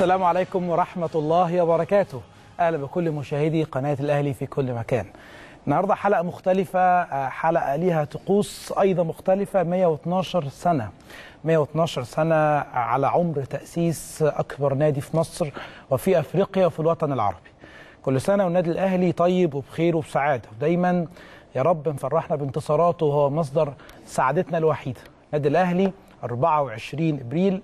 السلام عليكم ورحمة الله وبركاته. أهلا بكل مشاهدي قناة الأهلي في كل مكان. النهاردة حلقة مختلفة، حلقة ليها طقوس أيضا مختلفة. 112 سنة على عمر تأسيس أكبر نادي في مصر وفي أفريقيا وفي الوطن العربي. كل سنة والنادي الأهلي طيب وبخير وبسعادة، ودايما يا رب مفرحنا بانتصاراته وهو مصدر سعادتنا الوحيدة. النادي الأهلي 24 إبريل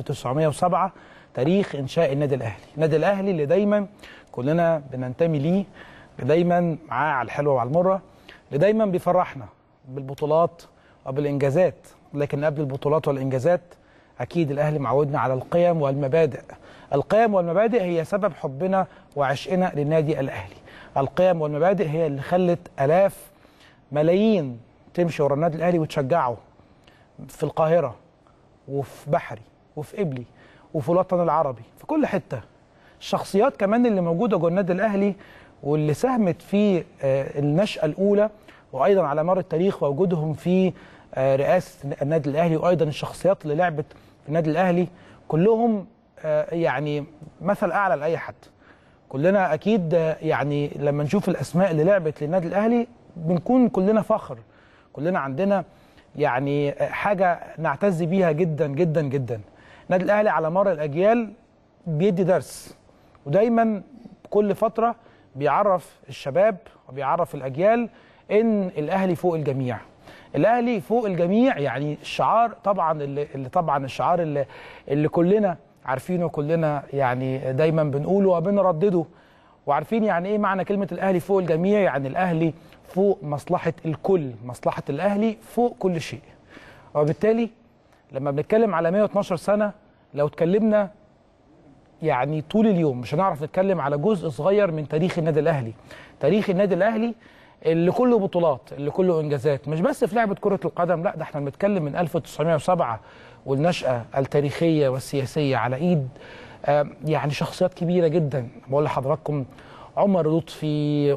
1907 تاريخ إنشاء النادي الأهلي. النادي الأهلي اللي دايما كلنا بننتمي ليه، اللي دايما معاه على الحلوة وعلى المرة، اللي دايما بيفرحنا بالبطولات وبالإنجازات. لكن قبل البطولات والإنجازات أكيد الأهلي معودنا على القيم والمبادئ. القيم والمبادئ هي سبب حبنا وعشقنا للنادي الأهلي. القيم والمبادئ هي اللي خلت آلاف ملايين تمشي ورا النادي الأهلي وتشجعه في القاهرة وفي بحري وفي قبلي وفي الوطن العربي في كل حتة. الشخصيات كمان اللي موجودة جوه النادي الأهلي واللي ساهمت في النشأة الأولى وأيضا على مر التاريخ ووجودهم في رئاسة النادي الأهلي، وأيضا الشخصيات اللي لعبت في النادي الأهلي كلهم يعني مثل أعلى لأي حد. كلنا أكيد يعني لما نشوف الأسماء اللي لعبت للنادي الأهلي بنكون كلنا فخر، كلنا عندنا يعني حاجة نعتز بيها جدا جدا جدا. النادي الأهلي على مر الأجيال بيدي درس، ودايما كل فترة بيعرف الشباب وبيعرف الأجيال إن الأهلي فوق الجميع. الأهلي فوق الجميع يعني الشعار طبعا الشعار اللي كلنا عارفينه، كلنا يعني دايما بنقوله وبنردده وعارفين يعني إيه معنى كلمة الأهلي فوق الجميع. يعني الأهلي فوق مصلحة الكل، مصلحة الأهلي فوق كل شيء. وبالتالي لما بنتكلم على 112 سنة، لو اتكلمنا يعني طول اليوم مش هنعرف نتكلم على جزء صغير من تاريخ النادي الأهلي. تاريخ النادي الأهلي اللي كله بطولات، اللي كله إنجازات، مش بس في لعبة كرة القدم، لا ده احنا بنتكلم من 1907 والنشأة التاريخية والسياسية على إيد يعني شخصيات كبيرة جدا. بقول لحضراتكم عمر لطفي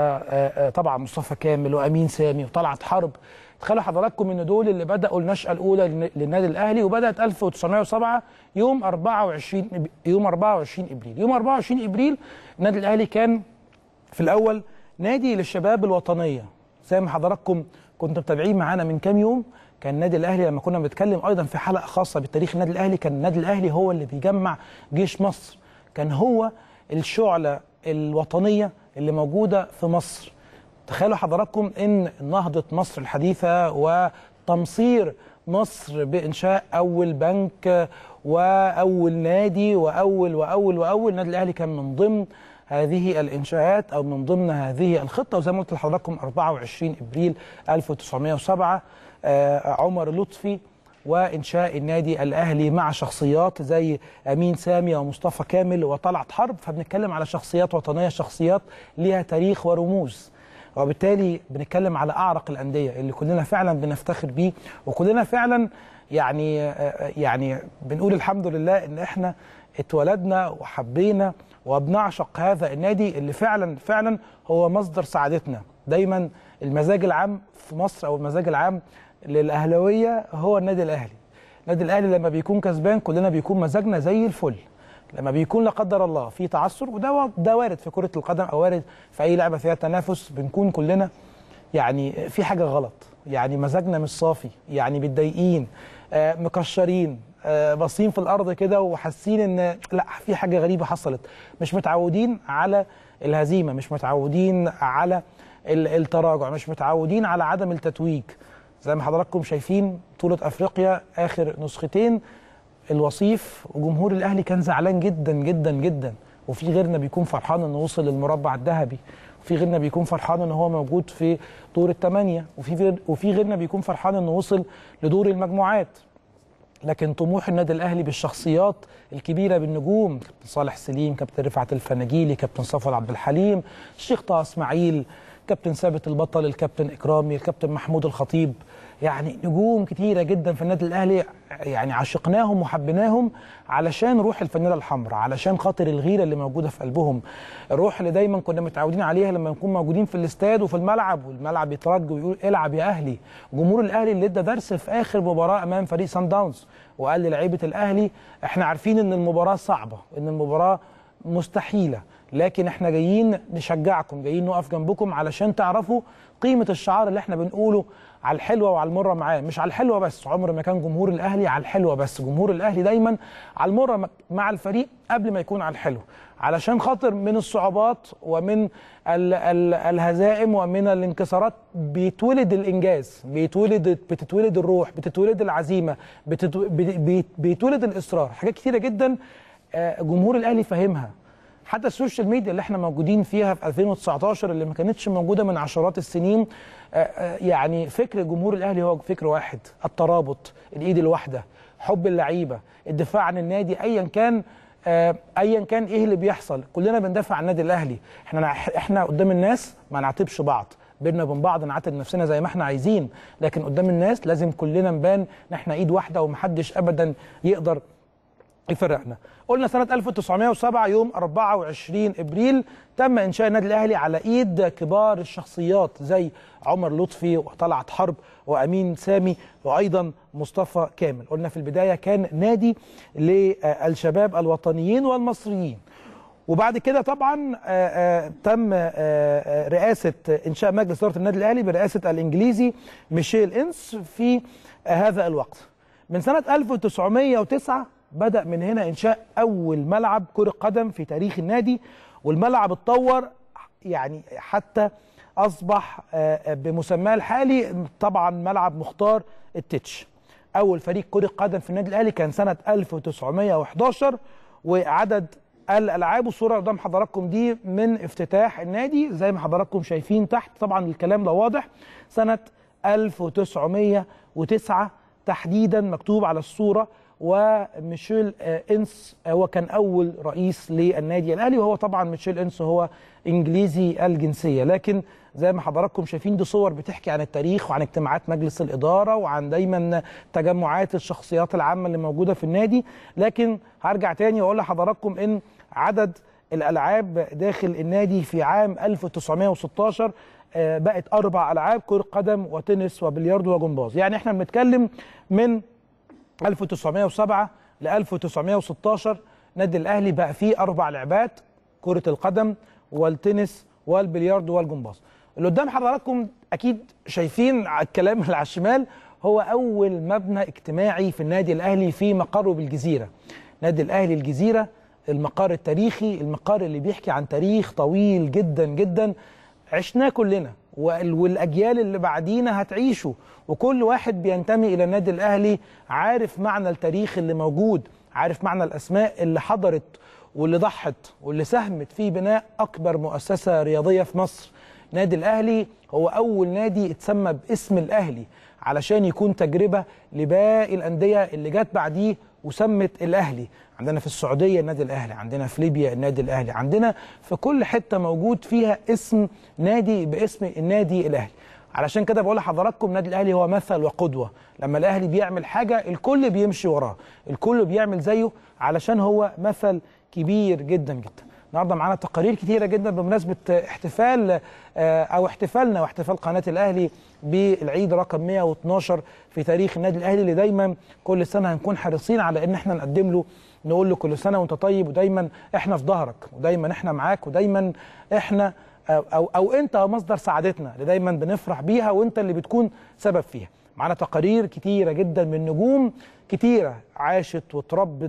وطبعا مصطفى كامل وأمين سامي وطلعت حرب. تخيلوا حضراتكم ان دول اللي بدأوا النشأة الأولى للنادي الأهلي، وبدأت 1907 يوم 24 إبريل. يوم 24 إبريل النادي الأهلي كان في الأول نادي للشباب الوطنية. زي ما حضراتكم كنتوا متابعين معانا من كام يوم، كان النادي الأهلي لما كنا بنتكلم أيضا في حلقة خاصة بتاريخ النادي الأهلي، كان النادي الأهلي هو اللي بيجمع جيش مصر، كان هو الشعلة الوطنية اللي موجودة في مصر. تخيلوا حضراتكم ان نهضة مصر الحديثة وتمصير مصر بإنشاء أول بنك وأول نادي وأول النادي الأهلي كان من ضمن هذه الإنشاءات أو من ضمن هذه الخطة. وزي ما قلت لحضراتكم 24 إبريل 1907 عمر لطفي وإنشاء النادي الأهلي مع شخصيات زي أمين سامي ومصطفى كامل وطلعت حرب. فبنتكلم على شخصيات وطنية، شخصيات ليها تاريخ ورموز، وبالتالي بنتكلم على أعرق الأندية اللي كلنا فعلا بنفتخر بيه، وكلنا فعلا يعني بنقول الحمد لله إن إحنا اتولدنا وحبينا وبنعشق هذا النادي اللي فعلا هو مصدر سعادتنا. دايما المزاج العام في مصر أو المزاج العام للأهلاوية هو النادي الأهلي. النادي الأهلي لما بيكون كسبان كلنا بيكون مزاجنا زي الفل، لما بيكون لا قدر الله في تعثر، وده وارد في كرة القدم أو وارد في أي لعبة فيها تنافس، بنكون كلنا يعني في حاجة غلط، يعني مزاجنا مش صافي، يعني متضايقين مكشرين باصين في الأرض كده وحاسين إن لا في حاجة غريبة حصلت، مش متعودين على الهزيمة، مش متعودين على التراجع، مش متعودين على عدم التتويج. زي ما حضراتكم شايفين بطولة أفريقيا آخر نسختين الوصيف وجمهور الأهلي كان زعلان جدا جدا جدا، وفي غيرنا بيكون فرحان انه وصل للمربع الذهبي، وفي غيرنا بيكون فرحان انه هو موجود في دور الثمانية، وفي غيرنا بيكون فرحان انه وصل لدور المجموعات. لكن طموح النادي الأهلي بالشخصيات الكبيرة بالنجوم، كابتن صالح سليم، كابتن رفعت الفناجيلي، كابتن صفوت عبد الحليم، الشيخ طه اسماعيل، كابتن ثابت البطل، الكابتن اكرامي، الكابتن محمود الخطيب، يعني نجوم كتيره جدا في النادي الاهلي، يعني عشقناهم وحبيناهم علشان روح الفانيله الحمراء، علشان خاطر الغيره اللي موجوده في قلبهم، الروح اللي دايما كنا متعودين عليها لما نكون موجودين في الاستاد وفي الملعب، والملعب يترج ويقول العب يا اهلي. جمهور الاهلي اللي ادى درس في اخر مباراه امام فريق سان داونز، وقال للاعيبه الاهلي احنا عارفين ان المباراه صعبه، ان المباراه مستحيله، لكن احنا جايين نشجعكم، جايين نقف جنبكم علشان تعرفوا قيمه الشعار اللي احنا بنقوله على الحلوه وعلى المره معاه، مش على الحلوه بس، عمر ما كان جمهور الاهلي على الحلوه بس، جمهور الاهلي دايما على المره مع الفريق قبل ما يكون على الحلو، علشان خاطر من الصعوبات ومن الهزائم ومن الانكسارات بيتولد الانجاز، بتتولد الروح، بتتولد العزيمه، بيتولد الاصرار، حاجات كتيره جدا جمهور الاهلي فاهمها. حتى السوشيال ميديا اللي احنا موجودين فيها في 2019 اللي ما كانتش موجوده من عشرات السنين، يعني فكر جمهور الاهلي هو فكر واحد، الترابط، الايد الواحده، حب اللعيبه، الدفاع عن النادي ايا كان ايه اللي بيحصل، كلنا بندافع عن النادي الاهلي. احنا قدام الناس ما نعاتبش بعض، بينا وبين بعض نعاتب نفسنا زي ما احنا عايزين، لكن قدام الناس لازم كلنا نبان ان احنا ايد واحده ومحدش ابدا يقدر يفرقنا. قلنا سنة 1907 يوم 24 ابريل تم انشاء النادي الاهلي على ايد كبار الشخصيات زي عمر لطفي وطلعت حرب وامين سامي وايضا مصطفى كامل. قلنا في البداية كان نادي للشباب الوطنيين والمصريين، وبعد كده طبعا تم رئاسة انشاء مجلس إدارة النادي الاهلي برئاسة الانجليزي ميشيل إنس في هذا الوقت. من سنة 1909 بدأ من هنا إنشاء أول ملعب كرة قدم في تاريخ النادي، والملعب اتطور يعني حتى أصبح بمسماه الحالي طبعا ملعب مختار التتش. أول فريق كرة قدم في النادي الأهلي كان سنة 1911، وعدد الألعاب والصورة قدام حضراتكم دي من افتتاح النادي زي ما حضراتكم شايفين تحت، طبعا الكلام ده واضح، سنة 1909 تحديدا مكتوب على الصورة، وميشيل إنس هو كان أول رئيس للنادي الأهلي، وهو طبعا ميشيل إنس هو إنجليزي الجنسية، لكن زي ما حضراتكم شايفين دي صور بتحكي عن التاريخ وعن اجتماعات مجلس الإدارة وعن دايما تجمعات الشخصيات العامة اللي موجودة في النادي. لكن هرجع تاني وأقول لحضراتكم إن عدد الألعاب داخل النادي في عام 1916 بقت 4 ألعاب، كرة قدم وتنس وبلياردو وجمباز. يعني احنا بنتكلم من 1907 ل 1916 نادي الأهلي بقى فيه 4 لعبات، كرة القدم والتنس والبلياردو والجمباز. اللي قدام حضراتكم أكيد شايفين الكلام اللي على الشمال هو أول مبنى اجتماعي في النادي الأهلي في مقره بالجزيرة. نادي الأهلي الجزيرة، المقر التاريخي، المقر اللي بيحكي عن تاريخ طويل جدا جدا عشناه كلنا والأجيال اللي بعدينا هتعيشه، وكل واحد بينتمي إلى النادي الأهلي عارف معنى التاريخ اللي موجود، عارف معنى الأسماء اللي حضرت واللي ضحت واللي ساهمت في بناء أكبر مؤسسة رياضية في مصر. نادي الأهلي هو أول نادي اتسمى باسم الأهلي علشان يكون تجربة لباقي الأندية اللي جت بعديه وسمت الأهلي. عندنا في السعودية النادي الأهلي، عندنا في ليبيا النادي الأهلي، عندنا في كل حتة موجود فيها اسم نادي باسم النادي الأهلي. علشان كده بقول لحضراتكم النادي الأهلي هو مثل وقدوة، لما الأهلي بيعمل حاجة الكل بيمشي وراه، الكل بيعمل زيه علشان هو مثل كبير جدا جدا. النهارده معانا تقارير كتيرة جدا بمناسبة احتفال أو احتفالنا واحتفال قناة الأهلي بالعيد رقم 112 في تاريخ النادي الأهلي، اللي دايما كل سنة هنكون حريصين على إن احنا نقدم له، نقول له كل سنة وأنت طيب، ودايما احنا في ظهرك، ودايما احنا معاك، ودايما احنا أو أنت مصدر سعادتنا اللي دايما بنفرح بيها، وأنت اللي بتكون سبب فيها. معانا تقارير كتيرة جدا من نجوم كتيرة عاشت وتربت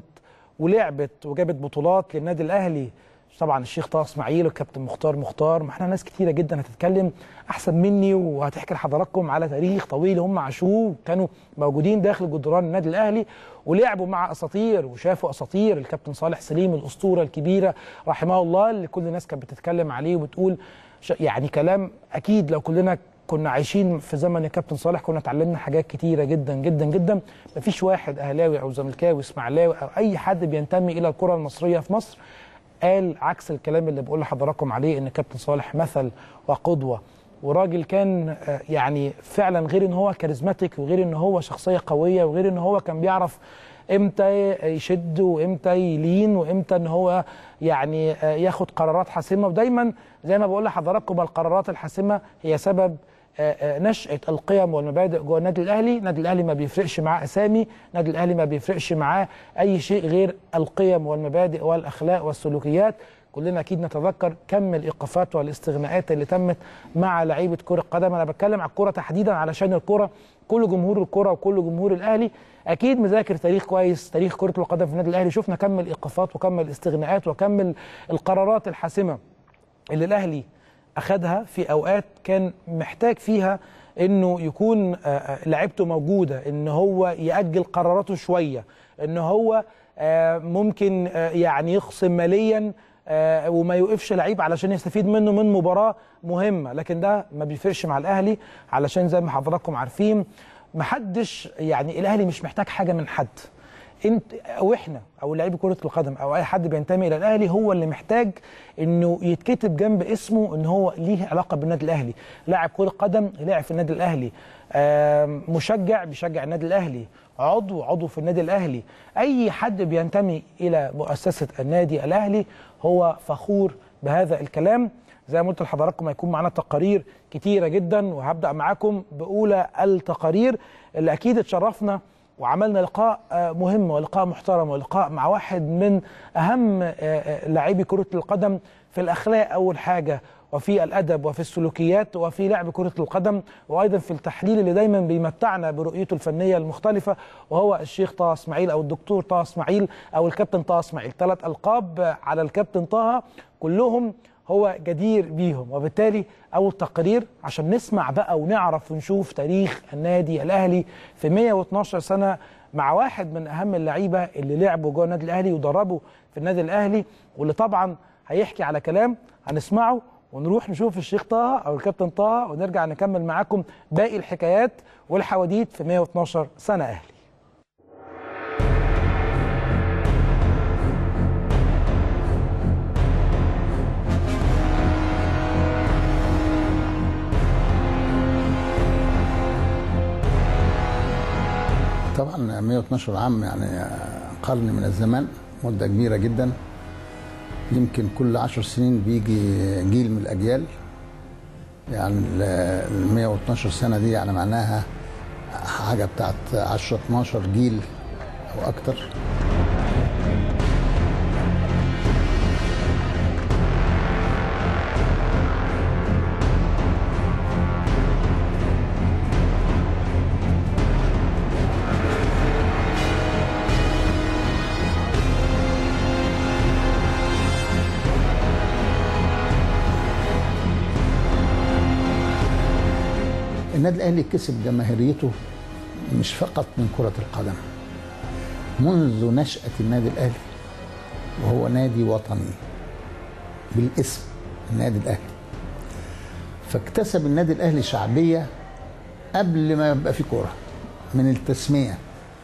ولعبت وجابت بطولات للنادي الأهلي. طبعا الشيخ طه اسماعيل والكابتن مختار، ما احنا ناس كتيره جدا هتتكلم احسن مني وهتحكي لحضراتكم على تاريخ طويل هم عاشوه، كانوا موجودين داخل جدران النادي الاهلي ولعبوا مع اساطير وشافوا اساطير. الكابتن صالح سليم الاسطوره الكبيره رحمه الله اللي كل الناس كانت بتتكلم عليه وبتقول يعني كلام اكيد لو كلنا كنا عايشين في زمن الكابتن صالح كنا اتعلمنا حاجات كتيره جدا جدا جدا. مفيش واحد اهلاوي او زملكاوي اسماعيلاوي او اي حد بينتمي الى الكره المصريه في مصر قال عكس الكلام اللي بقول لحضراتكم عليه، ان كابتن صالح مثل وقدوه وراجل كان يعني فعلا غير ان هو كاريزماتيك، وغير ان هو شخصيه قويه، وغير ان هو كان بيعرف امتى يشد وامتى يلين وامتى ان هو يعني ياخد قرارات حاسمه. ودايما زي ما بقول لحضراتكم القرارات الحاسمه هي سبب نشأة القيم والمبادئ جوه النادي الاهلي. النادي الاهلي ما بيفرقش معاه اسامي، النادي الاهلي ما بيفرقش معاه اي شيء غير القيم والمبادئ والاخلاق والسلوكيات. كلنا اكيد نتذكر كم الايقافات والاستغناءات اللي تمت مع لعيبه كره قدم. انا بتكلم على الكره تحديدا علشان الكره، كل جمهور الكره وكل جمهور الاهلي اكيد مذاكر تاريخ كويس، تاريخ كره القدم في النادي الاهلي. شفنا كم الايقافات وكم الاستغناءات وكم القرارات الحاسمه اللي الاهلي اخذها في اوقات كان محتاج فيها انه يكون لعيبته موجوده، ان هو ياجل قراراته شويه، ان هو ممكن يعني يخصم ماليا وما يوقفش لعيب علشان يستفيد منه من مباراه مهمه. لكن ده ما بيفرقش مع الاهلي، علشان زي ما حضراتكم عارفين محدش، يعني الاهلي مش محتاج حاجه من حد. انت او احنا او لاعبي كره القدم او اي حد بينتمي الى الاهلي هو اللي محتاج انه يتكتب جنب اسمه ان هو ليه علاقه بالنادي الاهلي. لاعب كره قدم لاعب في النادي الاهلي، مشجع بيشجع النادي الاهلي، عضو في النادي الاهلي. اي حد بينتمي الى مؤسسه النادي الاهلي هو فخور بهذا الكلام. زي ما قلت لحضراتكم هيكون معانا تقارير كتيره جدا، وهبدا معاكم باولى التقارير اللي اكيد اتشرفنا وعملنا لقاء مهم ولقاء محترم ولقاء مع واحد من اهم لاعبي كره القدم في الاخلاق اول حاجه، وفي الادب وفي السلوكيات وفي لعب كره القدم، وايضا في التحليل اللي دايما بيمتعنا برؤيته الفنيه المختلفه، وهو الشيخ طه اسماعيل او الدكتور طه اسماعيل او الكابتن طه اسماعيل. 3 ألقاب على الكابتن طه كلهم هو جدير بيهم. وبالتالي اول تقرير عشان نسمع بقى ونعرف ونشوف تاريخ النادي الاهلي في 112 سنه مع واحد من اهم اللعيبه اللي لعبوا جوه النادي الاهلي ودربوا في النادي الاهلي، واللي طبعا هيحكي على كلام هنسمعه، ونروح نشوف الشيخ طه او الكابتن طه ونرجع نكمل معاكم باقي الحكايات والحواديت في 112 سنه اهلي. طبعا 112 عام يعني قرن من الزمان، مدة كبيرة جدا. يمكن كل 10 سنين بيجي جيل من الأجيال. يعني ال 112 سنة دي يعني معناها حاجة بتاعت 10-12 جيل أو أكتر. النادي الاهلي كسب جماهيريته مش فقط من كرة القدم. منذ نشأة النادي الاهلي وهو نادي وطني بالاسم النادي الاهلي، فاكتسب النادي الاهلي شعبية قبل ما يبقى في كرة من التسمية،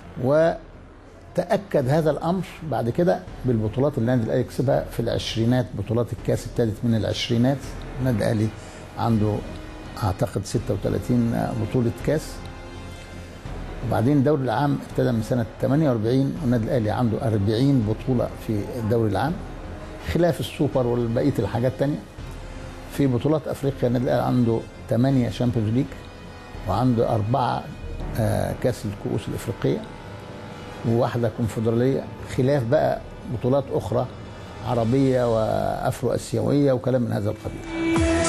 وتأكد هذا الامر بعد كده بالبطولات اللي النادي الاهلي كسبها في العشرينات. بطولات الكاس ابتدت من العشرينات. النادي الاهلي عنده اعتقد 36 بطولة كاس، وبعدين الدوري العام ابتدى من سنة 48، والنادي الاهلي عنده 40 بطولة في الدوري العام، خلاف السوبر وبقية الحاجات التانية. في بطولات افريقيا النادي الاهلي عنده 8 شامبيونز ليج، وعنده 4 كاس الكؤوس الافريقية، وواحدة كونفدرالية، خلاف بقى بطولات اخرى عربية وافرو اسيوية وكلام من هذا القبيل.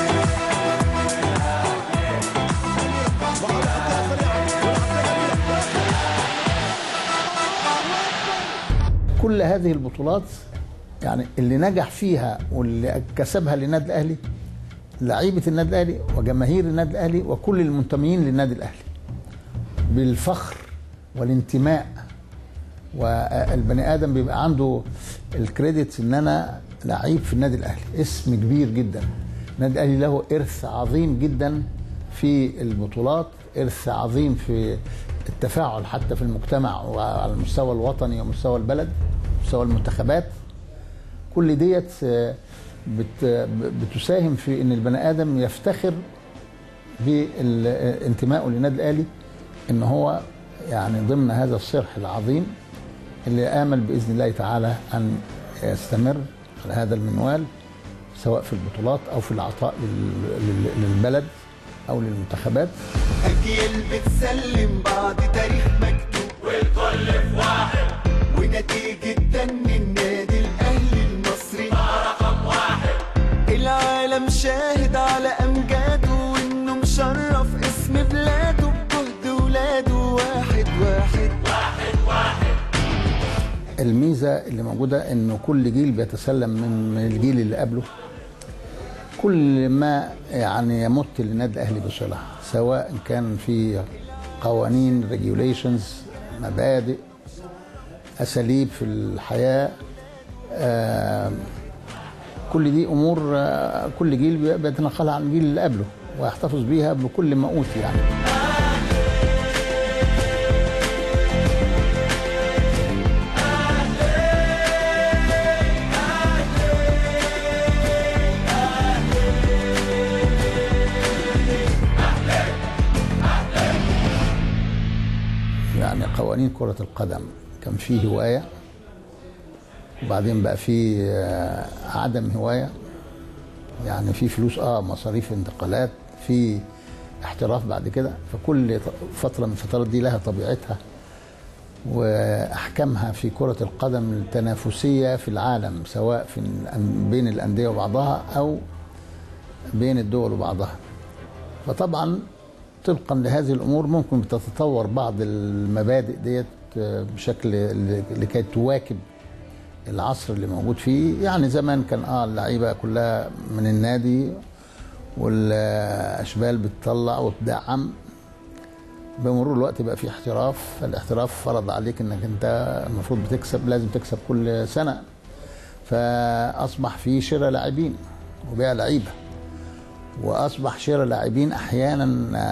كل هذه البطولات يعني اللي نجح فيها واللي كسبها للنادي الاهلي لعيبه النادي الاهلي وجماهير النادي الاهلي وكل المنتمين للنادي الاهلي بالفخر والانتماء. والبني ادم بيبقى عنده الكريدت ان انا لعيب في النادي الاهلي، اسم كبير جدا. النادي الاهلي له ارث عظيم جدا في البطولات، ارث عظيم في التفاعل حتى في المجتمع وعلى المستوى الوطني ومستوى البلد، مستوى المنتخبات. كل ديت بتساهم في ان البني ادم يفتخر بانتمائه للنادي الاهلي ان هو يعني ضمن هذا الصرح العظيم اللي امل باذن الله تعالى ان يستمر على هذا المنوال، سواء في البطولات او في العطاء للبلد او للمنتخبات. اجيال بتسلم بعض تاريخ مكتوب والكل في واحد، ونتيجة دن النادي الاهلي المصري رقم واحد. العالم شاهد على امجاده وانه مشرف اسم بلاده بجهد ولاده واحد واحد واحد واحد. الميزه اللي موجوده انه كل جيل بيتسلم من الجيل اللي قبله كل ما يعني يمت للنادي الاهلي بصله، سواء كان في قوانين، ريجوليشنز، مبادئ، اساليب في الحياه، كل دي امور كل جيل بيتنقلها عن الجيل اللي قبله ويحتفظ بيها بكل ما اوتي يعني. يعني قوانين كرة القدم كان فيه هواية، وبعدين بقى فيه عدم هواية، يعني في فلوس مصاريف انتقالات، في احتراف بعد كده. فكل فترة من الفترات دي لها طبيعتها واحكامها في كرة القدم التنافسية في العالم، سواء في بين الأندية وبعضها او بين الدول وبعضها. فطبعا طبقا لهذه الامور ممكن تتطور بعض المبادئ ديت بشكل لكي تواكب العصر اللي موجود فيه. يعني زمان كان اللعيبه كلها من النادي والاشبال بتطلع وتدعم. بمرور الوقت بقى في احتراف، فالاحتراف فرض عليك انك انت المفروض بتكسب، لازم تكسب كل سنه. فاصبح في شراء لاعبين وبيع لعيبه، واصبح شراء لاعبين احيانا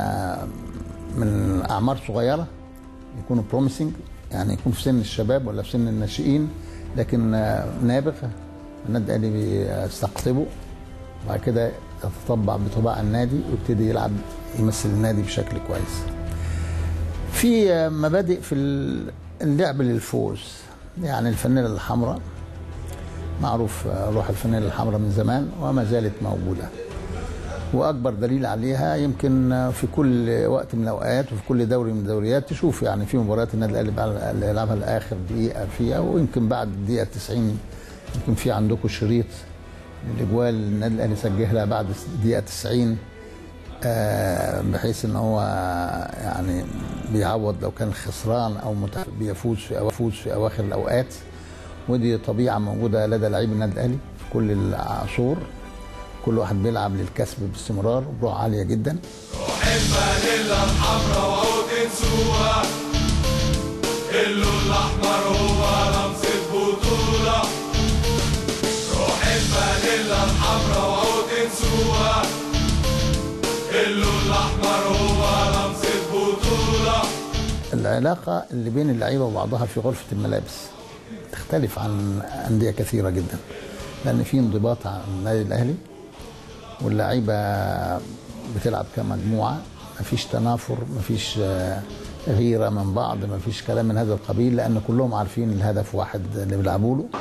من اعمار صغيره يكونوا بروميسنج، يعني يكون في سن الشباب ولا في سن الناشئين، لكن نابغ النادي الاهلي بيستقطبه وبعد كده يتطبع بطباع النادي ويبتدي يلعب يمثل النادي بشكل كويس. في مبادئ في اللعب للفوز، يعني الفانيلا الحمراء معروف روح الفانيلا الحمراء من زمان وما زالت موجوده، واكبر دليل عليها يمكن في كل وقت من الاوقات وفي كل دوري من الدوريات تشوف يعني في مباريات النادي الاهلي اللي يلعبها لاخر دقيقه فيها، ويمكن بعد الدقيقه 90 يمكن في عندكم شريط الاجوال النادي الاهلي سجلها بعد الدقيقه 90 بحيث ان هو يعني بيعوض لو كان خسران او بيفوز في اواخر الاوقات. ودي طبيعه موجوده لدى لاعبي النادي الاهلي في كل العصور، كل واحد بيلعب للكسب باستمرار وبروح عاليه جدا. روح الفانيلا الحمراء وهو تنسوها، اللون الاحمر هو رمز البطوله. روح الفانيلا الحمراء وهو تنسوها، اللون الاحمر هو رمز البطوله. العلاقه اللي بين اللعيبه وبعضها في غرفه الملابس تختلف عن انديه كثيره جدا، لان في انضباط عن النادي الاهلي واللعيبه بتلعب كمجموعه، مفيش تنافر، مفيش غيره من بعض، مفيش كلام من هذا القبيل، لان كلهم عارفين الهدف واحد اللي بيلعبوا له.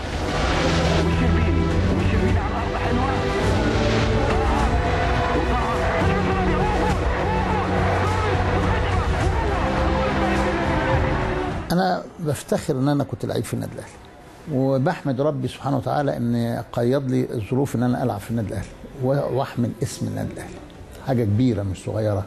انا بفتخر ان انا كنت لعيب في النادي الاهلي، وبحمد ربي سبحانه وتعالى ان قيد لي الظروف ان انا العب في النادي الاهلي واحمل اسم النادي الاهلي، حاجه كبيره مش صغيره.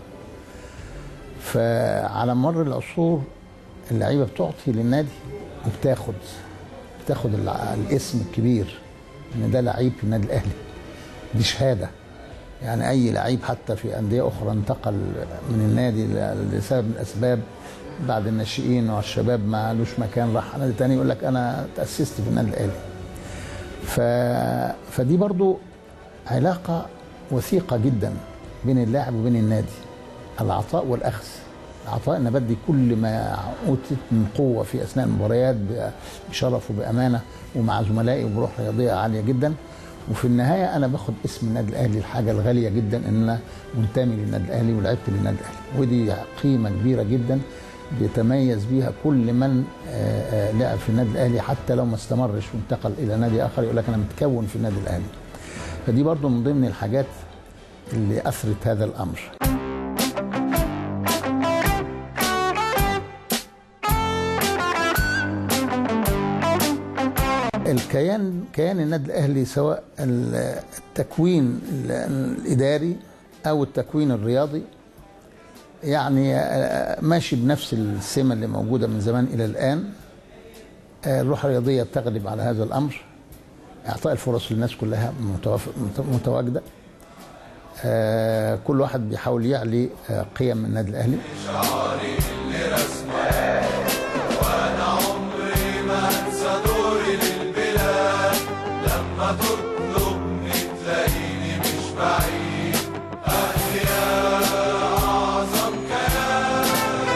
فعلى مر العصور اللعيبه بتعطي للنادي وبتاخد الاسم الكبير ان ده لعيب في النادي الاهلي، دي شهاده. يعني اي لعيب حتى في انديه اخرى انتقل من النادي لسبب من الاسباب بعد الناشئين والشباب ما لوش مكان، راح نادي تاني يقول لك انا تاسست في النادي الاهلي. فدي برضو علاقه وثيقه جدا بين اللاعب وبين النادي، العطاء والاخذ. العطاء ان بدي كل ما اوتيت من قوه في اثناء المباريات بشرف وبامانه ومع زملائي وبروح رياضيه عاليه جدا، وفي النهايه انا باخد اسم النادي الاهلي، الحاجه الغاليه جدا ان انا منتمي للنادي الاهلي ولعبت للنادي الاهلي، ودي قيمه كبيره جدا بيتميز بيها كل من لعب في النادي الاهلي، حتى لو ما استمرش وانتقل الى نادي اخر يقول لك انا متكون في النادي الاهلي. فدي برضو من ضمن الحاجات اللي اثرت هذا الامر. كيان النادي الاهلي، سواء التكوين الاداري او التكوين الرياضي، يعني ماشي بنفس السمه اللي موجوده من زمان الى الان. الروح الرياضيه بتغلب على هذا الامر، اعطاء الفرص للناس كلها متواجده، كل واحد بيحاول يعلي قيم النادي الاهلي. شعاري اللي رسمه وانا عمري ما انسى دوري للبلاد، لما تطلبني تلاقيني مش بعيد، اهلي يا اعظم كيان.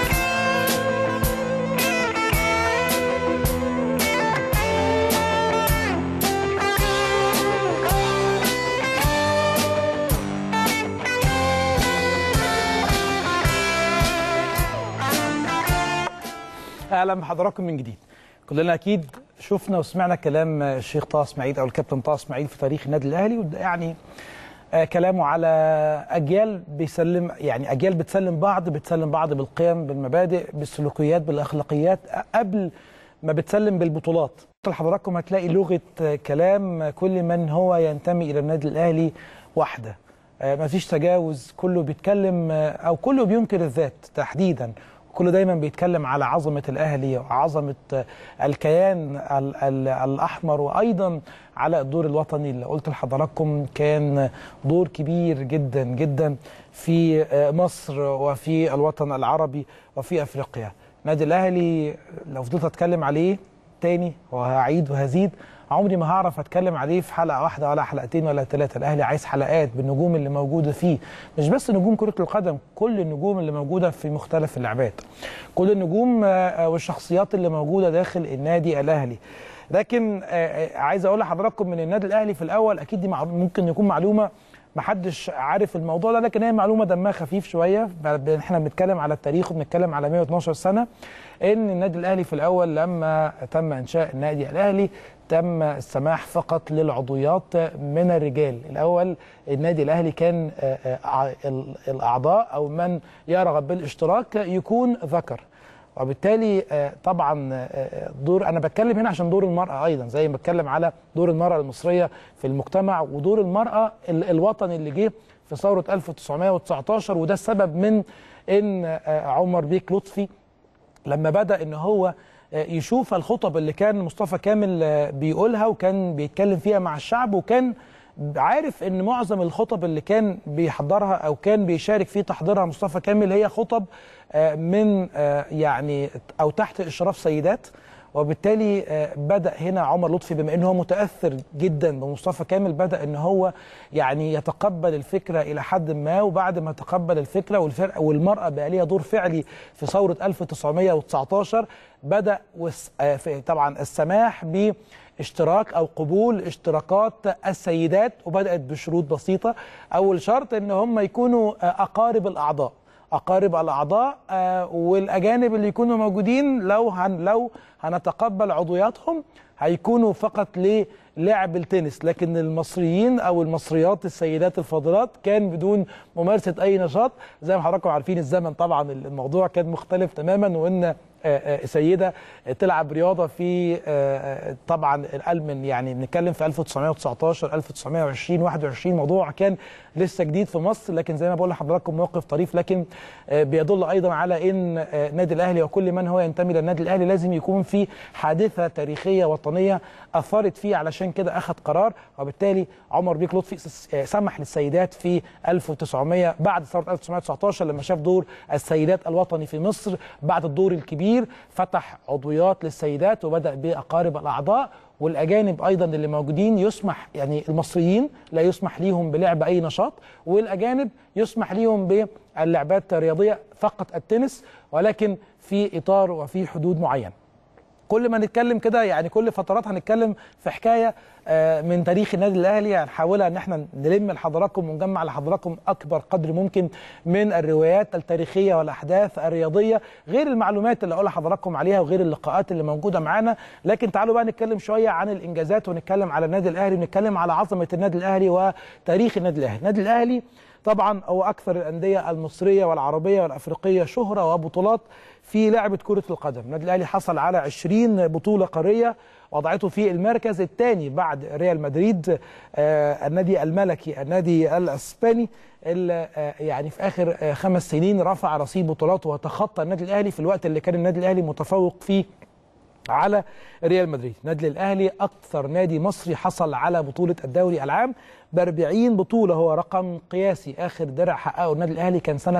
اهلا بحضراتكم من جديد. كلنا اكيد شفنا وسمعنا كلام الشيخ طه اسماعيل او الكابتن طه اسماعيل في تاريخ النادي الاهلي، يعني كلامه على اجيال بيسلم، يعني اجيال بتسلم بعض بالقيم، بالمبادئ، بالسلوكيات، بالاخلاقيات، قبل ما بتسلم بالبطولات. حضراتكم هتلاقي لغه كلام كل من هو ينتمي الى النادي الاهلي واحده، ما فيش تجاوز، كله بيتكلم او كله بينكر الذات تحديدا، كله دايما بيتكلم على عظمه الاهلي وعظمه الكيان الاحمر، وايضا على الدور الوطني اللي قلت لحضراتكم كان دور كبير جدا جدا في مصر وفي الوطن العربي وفي افريقيا. النادي الاهلي لو فضلت اتكلم عليه تاني وهعيد وهزيد عمري ما هعرف اتكلم عليه في حلقه واحده ولا حلقتين ولا ثلاثه. الاهلي عايز حلقات بالنجوم اللي موجوده فيه، مش بس نجوم كره القدم، كل النجوم اللي موجوده في مختلف اللعبات، كل النجوم والشخصيات اللي موجوده داخل النادي الاهلي. لكن عايز اقول لحضراتكم من النادي الاهلي في الاول، اكيد دي ممكن يكون معلومه محدش عارف الموضوع ده، لكن هي معلومه دمها خفيف شويه. احنا بنتكلم على التاريخ وبنتكلم على 112 سنه، ان النادي الاهلي في الاول لما تم انشاء النادي الاهلي تم السماح فقط للعضويات من الرجال. الاول النادي الاهلي كان الاعضاء او من يرغب بالاشتراك يكون ذكر، وبالتالي طبعا دور، انا بتكلم هنا عشان دور المراه ايضا، زي ما بتكلم على دور المراه المصريه في المجتمع ودور المراه الوطني اللي جه في ثوره 1919. وده السبب من ان عمر بيك لطفي لما بدا ان هو يشوف الخطب اللي كان مصطفى كامل بيقولها وكان بيتكلم فيها مع الشعب، وكان عارف ان معظم الخطب اللي كان بيحضرها او كان بيشارك في تحضيرها مصطفى كامل هي خطب من يعني او تحت اشراف سيدات. وبالتالي بدأ هنا عمر لطفي بما انه هو متأثر جدا بمصطفى كامل، بدأ ان هو يعني يتقبل الفكرة الى حد ما، وبعد ما تقبل الفكرة والمرأة بقى ليها دور فعلي في ثورة 1919 بدأ طبعا السماح باشتراك او قبول اشتراكات السيدات، وبدأت بشروط بسيطة. اول شرط ان هم يكونوا اقارب الاعضاء، والاجانب اللي يكونوا موجودين لو هنتقبل عضوياتهم هيكونوا فقط للعب التنس، لكن المصريين او المصريات السيدات الفاضلات كان بدون ممارسه اي نشاط. زي ما حضراتكم عارفين الزمن طبعا الموضوع كان مختلف تماما، وان سيده تلعب رياضه في طبعا من يعني بنتكلم في 1919 1920 21 موضوع كان لسه جديد في مصر. لكن زي ما بقول لحضراتكم موقف طريف، لكن بيدل ايضا على ان النادي الاهلي وكل من هو ينتمي للنادي الاهلي لازم يكون في حادثه تاريخيه وطنيه اثرت فيه، علشان كده اخذ قرار. وبالتالي عمر بيك لطفي سمح للسيدات في 1900 بعد ثوره 1919 لما شاف دور السيدات الوطني في مصر بعد الدور الكبير، فتح عضويات للسيدات وبدأ بأقارب الأعضاء. والأجانب أيضا اللي موجودين يسمح، يعني المصريين لا يسمح ليهم بلعب أي نشاط، والأجانب يسمح ليهم باللعبات الرياضية فقط التنس، ولكن في إطار وفي حدود معين. كل ما نتكلم كده يعني كل فترات هنتكلم في حكايه من تاريخ النادي الاهلي، هنحاولها ان احنا نلم لحضراتكم ونجمع لحضراتكم اكبر قدر ممكن من الروايات التاريخيه والاحداث الرياضيه، غير المعلومات اللي اقول لحضراتكم عليها وغير اللقاءات اللي موجوده معانا. لكن تعالوا بقى نتكلم شويه عن الانجازات ونتكلم على النادي الاهلي ونتكلم على عظمه النادي الاهلي وتاريخ النادي الاهلي. النادي الاهلي طبعا هو اكثر الانديه المصريه والعربيه والافريقيه شهره وبطولات في لعبه كره القدم. النادي الاهلي حصل على 20 بطوله قاريه وضعته في المركز الثاني بعد ريال مدريد، النادي الملكي النادي الاسباني، يعني في اخر 5 سنين رفع رصيد بطولاته وتخطى النادي الاهلي في الوقت اللي كان النادي الاهلي متفوق فيه على ريال مدريد. النادي الاهلي اكثر نادي مصري حصل على بطوله الدوري العام ب40 بطوله، هو رقم قياسي. اخر درع حققه النادي الاهلي كان سنه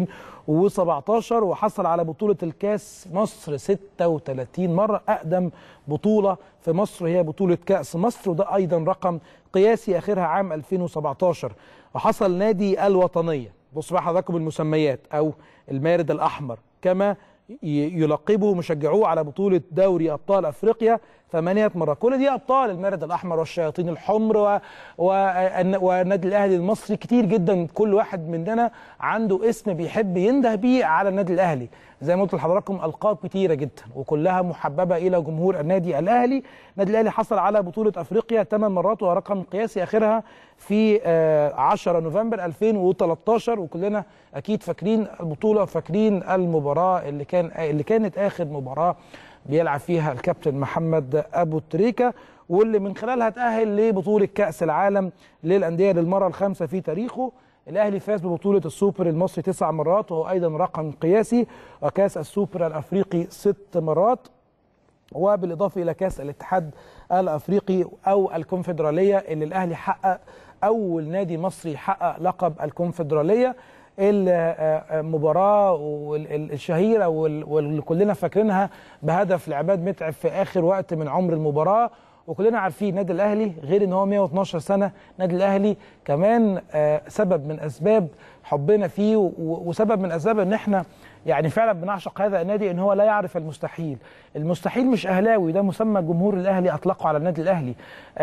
2017 وحصل على بطوله الكاس مصر 36 مره. اقدم بطوله في مصر هي بطوله كاس مصر، وده ايضا رقم قياسي اخرها عام 2017. وحصل نادي الوطنيه، بصوا بقى حضراتكم المسميات، او المارد الاحمر كما يلقبوا مشجعوه على بطولة دوري أبطال أفريقيا 8 مرات. كل دي أبطال المارد الأحمر والشياطين الحمر والنادي الأهلي المصري كتير جدا. كل واحد مننا عنده اسم بيحب ينده بيه على النادي الأهلي. زي ما قلت لحضراتكم ألقاب كتيرة جدا وكلها محببة إلى جمهور النادي الأهلي. النادي الأهلي حصل على بطولة أفريقيا 8 مرات ورقم قياسي آخرها في 10 نوفمبر 2013. وكلنا أكيد فاكرين البطولة وفاكرين المباراة اللي كانت آخر مباراة بيلعب فيها الكابتن محمد أبو تريكة، واللي من خلالها تأهل لبطولة كأس العالم للأندية للمرة الخامسة في تاريخه. الأهلي فاز ببطولة السوبر المصري 9 مرات وهو أيضا رقم قياسي، وكأس السوبر الأفريقي 6 مرات، وبالإضافة إلى كأس الاتحاد الأفريقي أو الكونفدرالية اللي الأهلي حقق أول نادي مصري حقق لقب الكونفدرالية. المباراة الشهيرة واللي كلنا فاكرينها بهدف لعماد متعب في آخر وقت من عمر المباراة. وكلنا عارفين النادي الأهلي غير ان هو 112 سنة، النادي الأهلي كمان سبب من أسباب حبنا فيه وسبب من أسباب ان احنا يعني فعلا بنعشق هذا النادي ان هو لا يعرف المستحيل. المستحيل مش اهلاوي، ده مسمى جمهور الاهلي اطلقه على النادي الاهلي.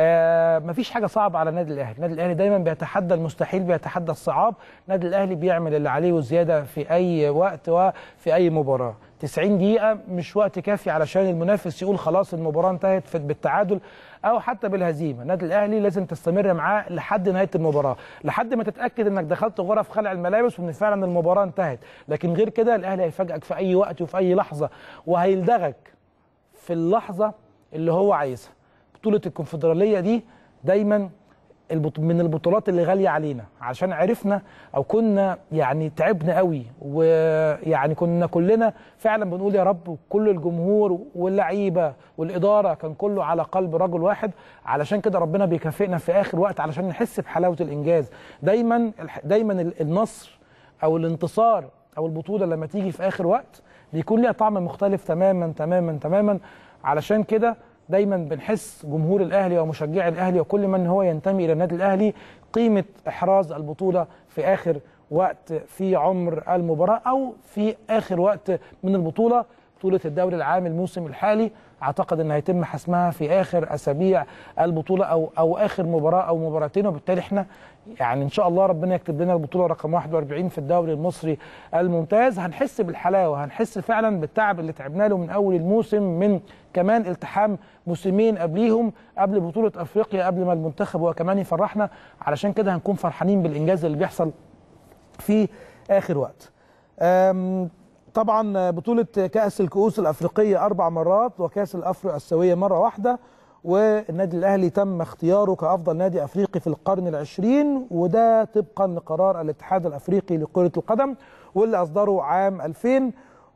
مفيش حاجه صعبه على النادي الاهلي، النادي الاهلي دايما بيتحدى المستحيل، بيتحدى الصعاب. النادي الاهلي بيعمل اللي عليه وزياده في اي وقت وفي اي مباراه. 90 دقيقه مش وقت كافي علشان المنافس يقول خلاص المباراه انتهت بالتعادل او حتى بالهزيمه. النادي الاهلي لازم تستمر معاه لحد نهايه المباراه، لحد ما تتاكد انك دخلت غرف خلع الملابس وان فعلا المباراه انتهت. لكن غير كده الاهلي هيفاجئك في اي وقت وفي اي لحظه وهيلدغك في اللحظه اللي هو عايزها. بطوله الكونفدراليه دي دايما من البطولات اللي غاليه علينا، عشان عرفنا او كنا يعني تعبنا قوي، ويعني كنا كلنا فعلا بنقول يا رب، كل الجمهور واللعيبه والاداره كان كله على قلب رجل واحد. علشان كده ربنا بيكافئنا في اخر وقت علشان نحس بحلاوه الانجاز. دايما النصر او الانتصار او البطوله لما تيجي في اخر وقت بيكون ليها طعم مختلف تماما تماما تماما. علشان كده دايما بنحس جمهور الاهلي ومشجعي الاهلي وكل من هو ينتمي الى النادي الاهلي قيمه احراز البطوله في اخر وقت في عمر المباراه او في اخر وقت من البطوله. بطوله الدوري العام الموسم الحالي اعتقد ان هيتم حسمها في اخر اسابيع البطوله او اخر مباراه او مباراتين، وبالتالي احنا يعني ان شاء الله ربنا يكتب لنا البطوله رقم 41 في الدوري المصري الممتاز. هنحس بالحلاوه، هنحس فعلا بالتعب اللي تعبنا له من اول الموسم، من كمان التحام موسمين قبليهم، قبل بطوله افريقيا، قبل ما المنتخب هو كمان يفرحنا. علشان كده هنكون فرحانين بالانجاز اللي بيحصل في اخر وقت. طبعا بطولة كأس الكؤوس الأفريقية 4 مرات وكأس الأفرو الآسيوية مرة واحدة، والنادي الأهلي تم اختياره كأفضل نادي أفريقي في القرن العشرين، وده طبقا لقرار الاتحاد الأفريقي لكرة القدم واللي أصدره عام 2000.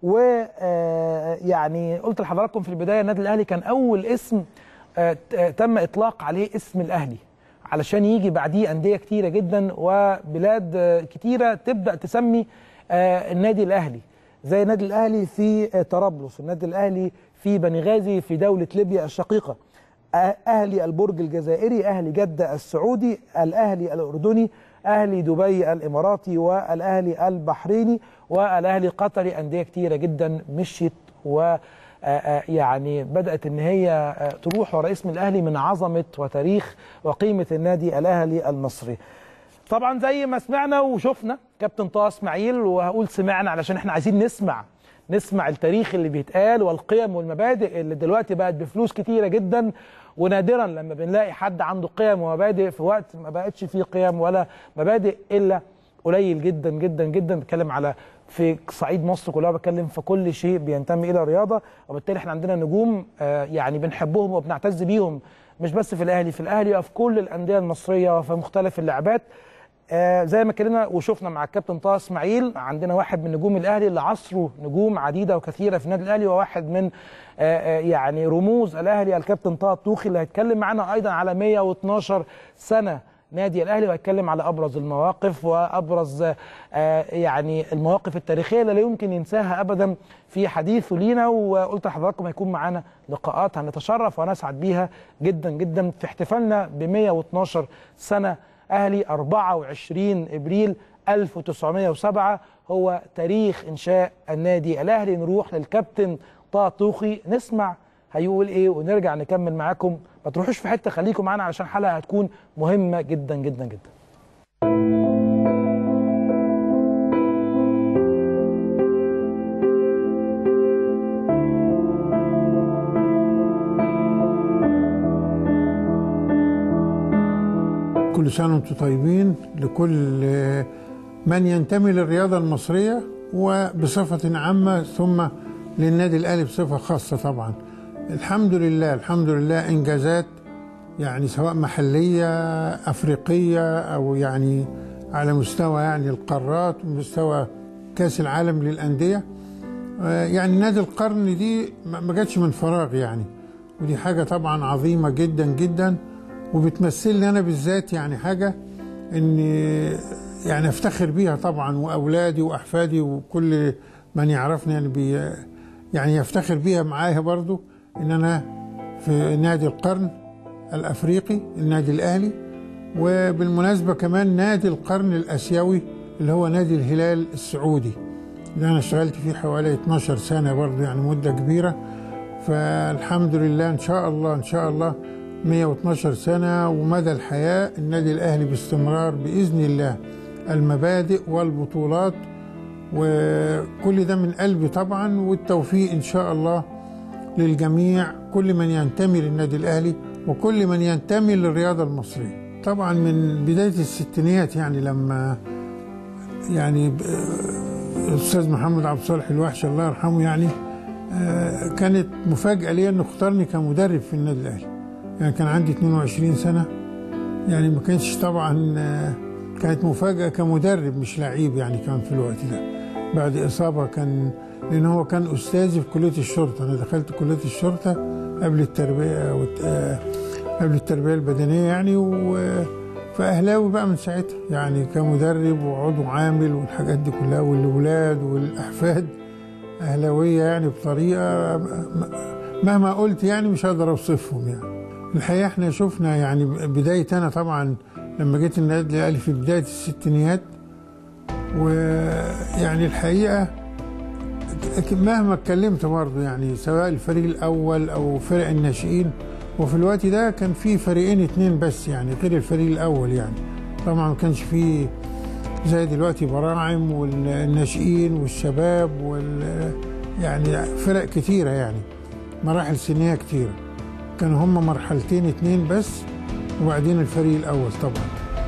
ويعني قلت لحضراتكم في البداية النادي الأهلي كان أول اسم تم إطلاق عليه اسم الأهلي، علشان يجي بعديه أندية كتيرة جدا وبلاد كتيرة تبدأ تسمي النادي الأهلي، زي النادي الأهلي في طرابلس، النادي الأهلي في بنغازي في دولة ليبيا الشقيقة، أهلي البرج الجزائري، أهلي جدة السعودي، الأهلي الأردني، أهلي دبي الإماراتي، والأهلي البحريني، والأهلي القطري. أندية كتيرة جدا مشيت يعني بدأت إن هي تروح ورا اسم الأهلي من عظمة وتاريخ وقيمة النادي الأهلي المصري. طبعا زي ما سمعنا وشفنا كابتن طه اسماعيل، وهقول سمعنا علشان احنا عايزين نسمع التاريخ اللي بيتقال والقيم والمبادئ اللي دلوقتي بقت بفلوس كتيرة جدا، ونادرا لما بنلاقي حد عنده قيم ومبادئ في وقت ما بقتش فيه قيم ولا مبادئ إلا قليل جدا جدا جدا. بتكلم على في صعيد مصر كلها، بتكلم في كل شيء بينتمي الى الرياضه، وبالتالي احنا عندنا نجوم يعني بنحبهم وبنعتز بيهم، مش بس في الاهلي وفي كل الانديه المصريه وفي مختلف اللعبات. زي ما اتكلمنا وشفنا مع الكابتن طه اسماعيل، عندنا واحد من نجوم الاهلي اللي عصره نجوم عديده وكثيره في النادي الاهلي، وواحد من يعني رموز الاهلي الكابتن طه الطوخي، اللي هيتكلم معانا ايضا على 112 سنه نادي الاهلي، وهيتكلم على ابرز المواقف وابرز يعني المواقف التاريخيه اللي لا يمكن ينساها ابدا في حديثه لينا. وقلت لحضراتكم هيكون معانا لقاءات هنتشرف ونسعد بيها جدا جدا في احتفالنا ب 112 سنه اهلي. 24 ابريل 1907 هو تاريخ انشاء النادي الاهلي. نروح للكابتن طه الطوخي نسمع هيقول ايه ونرجع نكمل معاكم. ما تروحوش في حته، خليكم معانا علشان الحلقه هتكون مهمه جدا جدا جدا. كل سنه وانتم طيبين لكل من ينتمي للرياضه المصريه وبصفه عامه، ثم للنادي الاهلي بصفه خاصه. طبعا الحمد لله انجازات، يعني سواء محليه افريقيه او يعني على مستوى يعني القارات ومستوى كاس العالم للانديه. يعني نادي القرن دي ما جاتش من فراغ يعني، ودي حاجه طبعا عظيمه جدا جدا، وبتمثلني انا بالذات يعني حاجه اني يعني افتخر بيها طبعا، واولادي واحفادي وكل من يعرفني يعني يفتخر بيها معايا برضو، ان انا في نادي القرن الافريقي النادي الاهلي، وبالمناسبه كمان نادي القرن الاسيوي اللي هو نادي الهلال السعودي اللي انا اشتغلت فيه حوالي 12 سنه برضو، يعني مده كبيره. فالحمد لله ان شاء الله 112 سنه ومدى الحياه النادي الاهلي باستمرار باذن الله، المبادئ والبطولات وكل ده من قلبي طبعا، والتوفيق ان شاء الله للجميع، كل من ينتمي للنادي الاهلي وكل من ينتمي للرياضه المصريه. طبعا من بدايه الستينيات يعني لما يعني الاستاذ محمد عبد الصالح الوحش الله يرحمه يعني كانت مفاجاه لي انه اختارني كمدرب في النادي الاهلي. يعني كان عندي 22 سنه، يعني ما كانش طبعا، كانت مفاجاه كمدرب مش لعيب يعني. كان في الوقت ده بعد اصابه، كان لان هو كان استاذي في كليه الشرطه. انا دخلت كليه الشرطه قبل التربيه البدنيه يعني، فاهلاوي بقى من ساعتها يعني، كمدرب وعضو عامل والحاجات دي كلها، والاولاد والاحفاد اهلاويه يعني بطريقه مهما قلت يعني مش هقدر اوصفهم يعني. الحقيقه احنا شفنا يعني بدايه، انا طبعا لما جيت النادي الاهلي في بدايه الستينيات، ويعني الحقيقه مهما اتكلمت برضه يعني سواء الفريق الاول او فرق الناشئين، وفي الوقت ده كان في فريقين 2 بس يعني غير الفريق الاول يعني. طبعا ما كانش في زي دلوقتي براعم والناشئين والشباب يعني فرق كتيره يعني، مراحل سنيه كتيره. كانوا هم مرحلتين 2 بس، وبعدين الفريق الاول طبعا.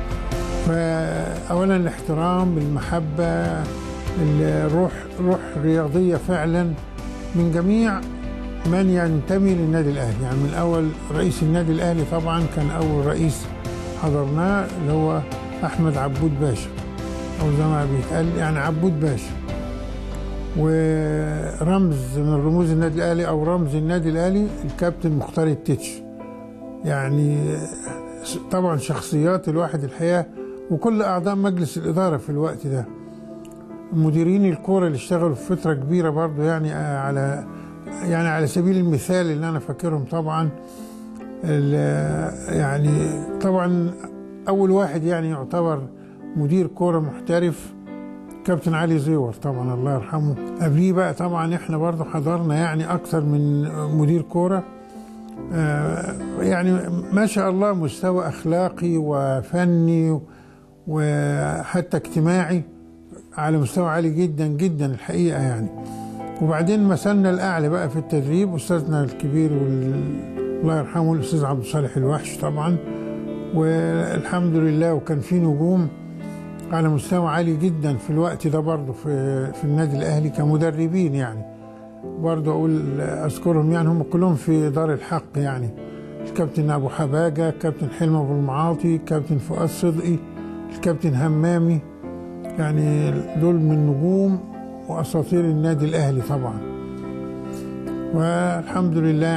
فاولا الاحترام، المحبه، روح رياضيه فعلا من جميع من ينتمي للنادي الاهلي. يعني من اول رئيس النادي الاهلي طبعا كان اول رئيس حضرناه اللي هو احمد عبود باشا، او زي ما بيتقال يعني عبود باشا، ورمز من رموز النادي الاهلي او رمز النادي الاهلي الكابتن مختار التتش. يعني طبعا شخصيات الواحد الحقيقه، وكل اعضاء مجلس الاداره في الوقت ده، مديرين الكوره اللي اشتغلوا في فتره كبيره برضو يعني، على سبيل المثال اللي انا فاكرهم طبعا يعني طبعا اول واحد يعني يعتبر مدير كوره محترف كابتن علي زيور طبعا الله يرحمه. قبليه بقى طبعا احنا برضه حضرنا يعني اكثر من مدير كوره، يعني ما شاء الله مستوى اخلاقي وفني وحتى اجتماعي على مستوى عالي جدا جدا الحقيقه يعني. وبعدين مثلنا الاعلى بقى في التدريب استاذنا الكبير الله يرحمه الاستاذ عبد الصالح الوحش طبعا، والحمد لله. وكان في نجوم على مستوى عالي جدا في الوقت ده برضه في النادي الاهلي كمدربين يعني، برضه اقول اذكرهم يعني هم كلهم في دار الحق يعني. الكابتن ابو حباجه، الكابتن حلمي ابو المعاطي، الكابتن فؤاد صدقي، الكابتن همامي، يعني دول من نجوم واساطير النادي الاهلي طبعا. والحمد لله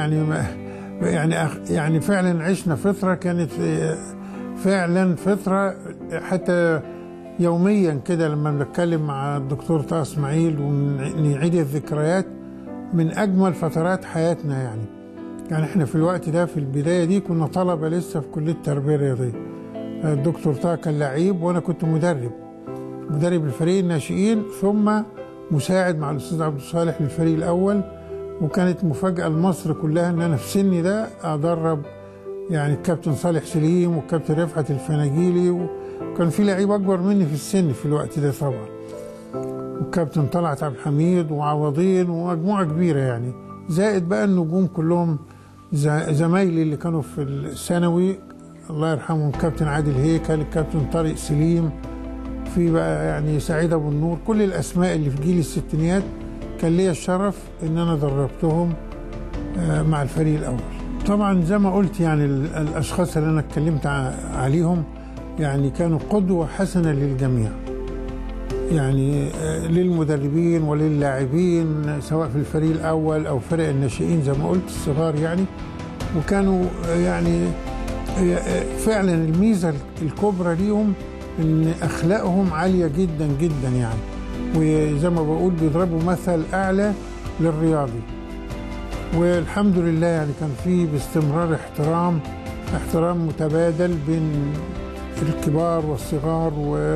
يعني فعلا عشنا فتره كانت فعلا فتره حتى يوميا كده لما بنتكلم مع الدكتور طه اسماعيل ونعيد الذكريات من اجمل فترات حياتنا يعني احنا في الوقت ده في البدايه دي كنا طلبه لسه في كليه التربيه الرياضيه. الدكتور طه كان لعيب وانا كنت مدرب الفريق الناشئين، ثم مساعد مع الاستاذ عبد الصالح للفريق الاول. وكانت مفاجاه لمصر كلها ان انا في سني ده ادرب يعني الكابتن صالح سليم والكابتن رفعت الفناجيلي، وكان في لعيب اكبر مني في السن في الوقت ده طبعا، والكابتن طلعت عبد الحميد وعوضين ومجموعه كبيره يعني، زائد بقى النجوم كلهم زمايلي اللي كانوا في الثانوي الله يرحمهم، الكابتن عادل هيكل، الكابتن طارق سليم، في بقى يعني سعيد ابو النور، كل الاسماء اللي في جيل الستينيات كان ليا الشرف ان انا دربتهم مع الفريق الاول. طبعا زي ما قلت يعني الاشخاص اللي انا اتكلمت عليهم يعني كانوا قدوه حسنه للجميع، يعني للمدربين وللاعبين سواء في الفريق الاول او فرق الناشئين زي ما قلت الصغار يعني. وكانوا يعني فعلا الميزه الكبرى ليهم ان اخلاقهم عاليه جدا جدا يعني، وزي ما بقول بيضربوا مثل اعلى للرياضي. والحمد لله يعني كان في باستمرار احترام متبادل بين الكبار والصغار،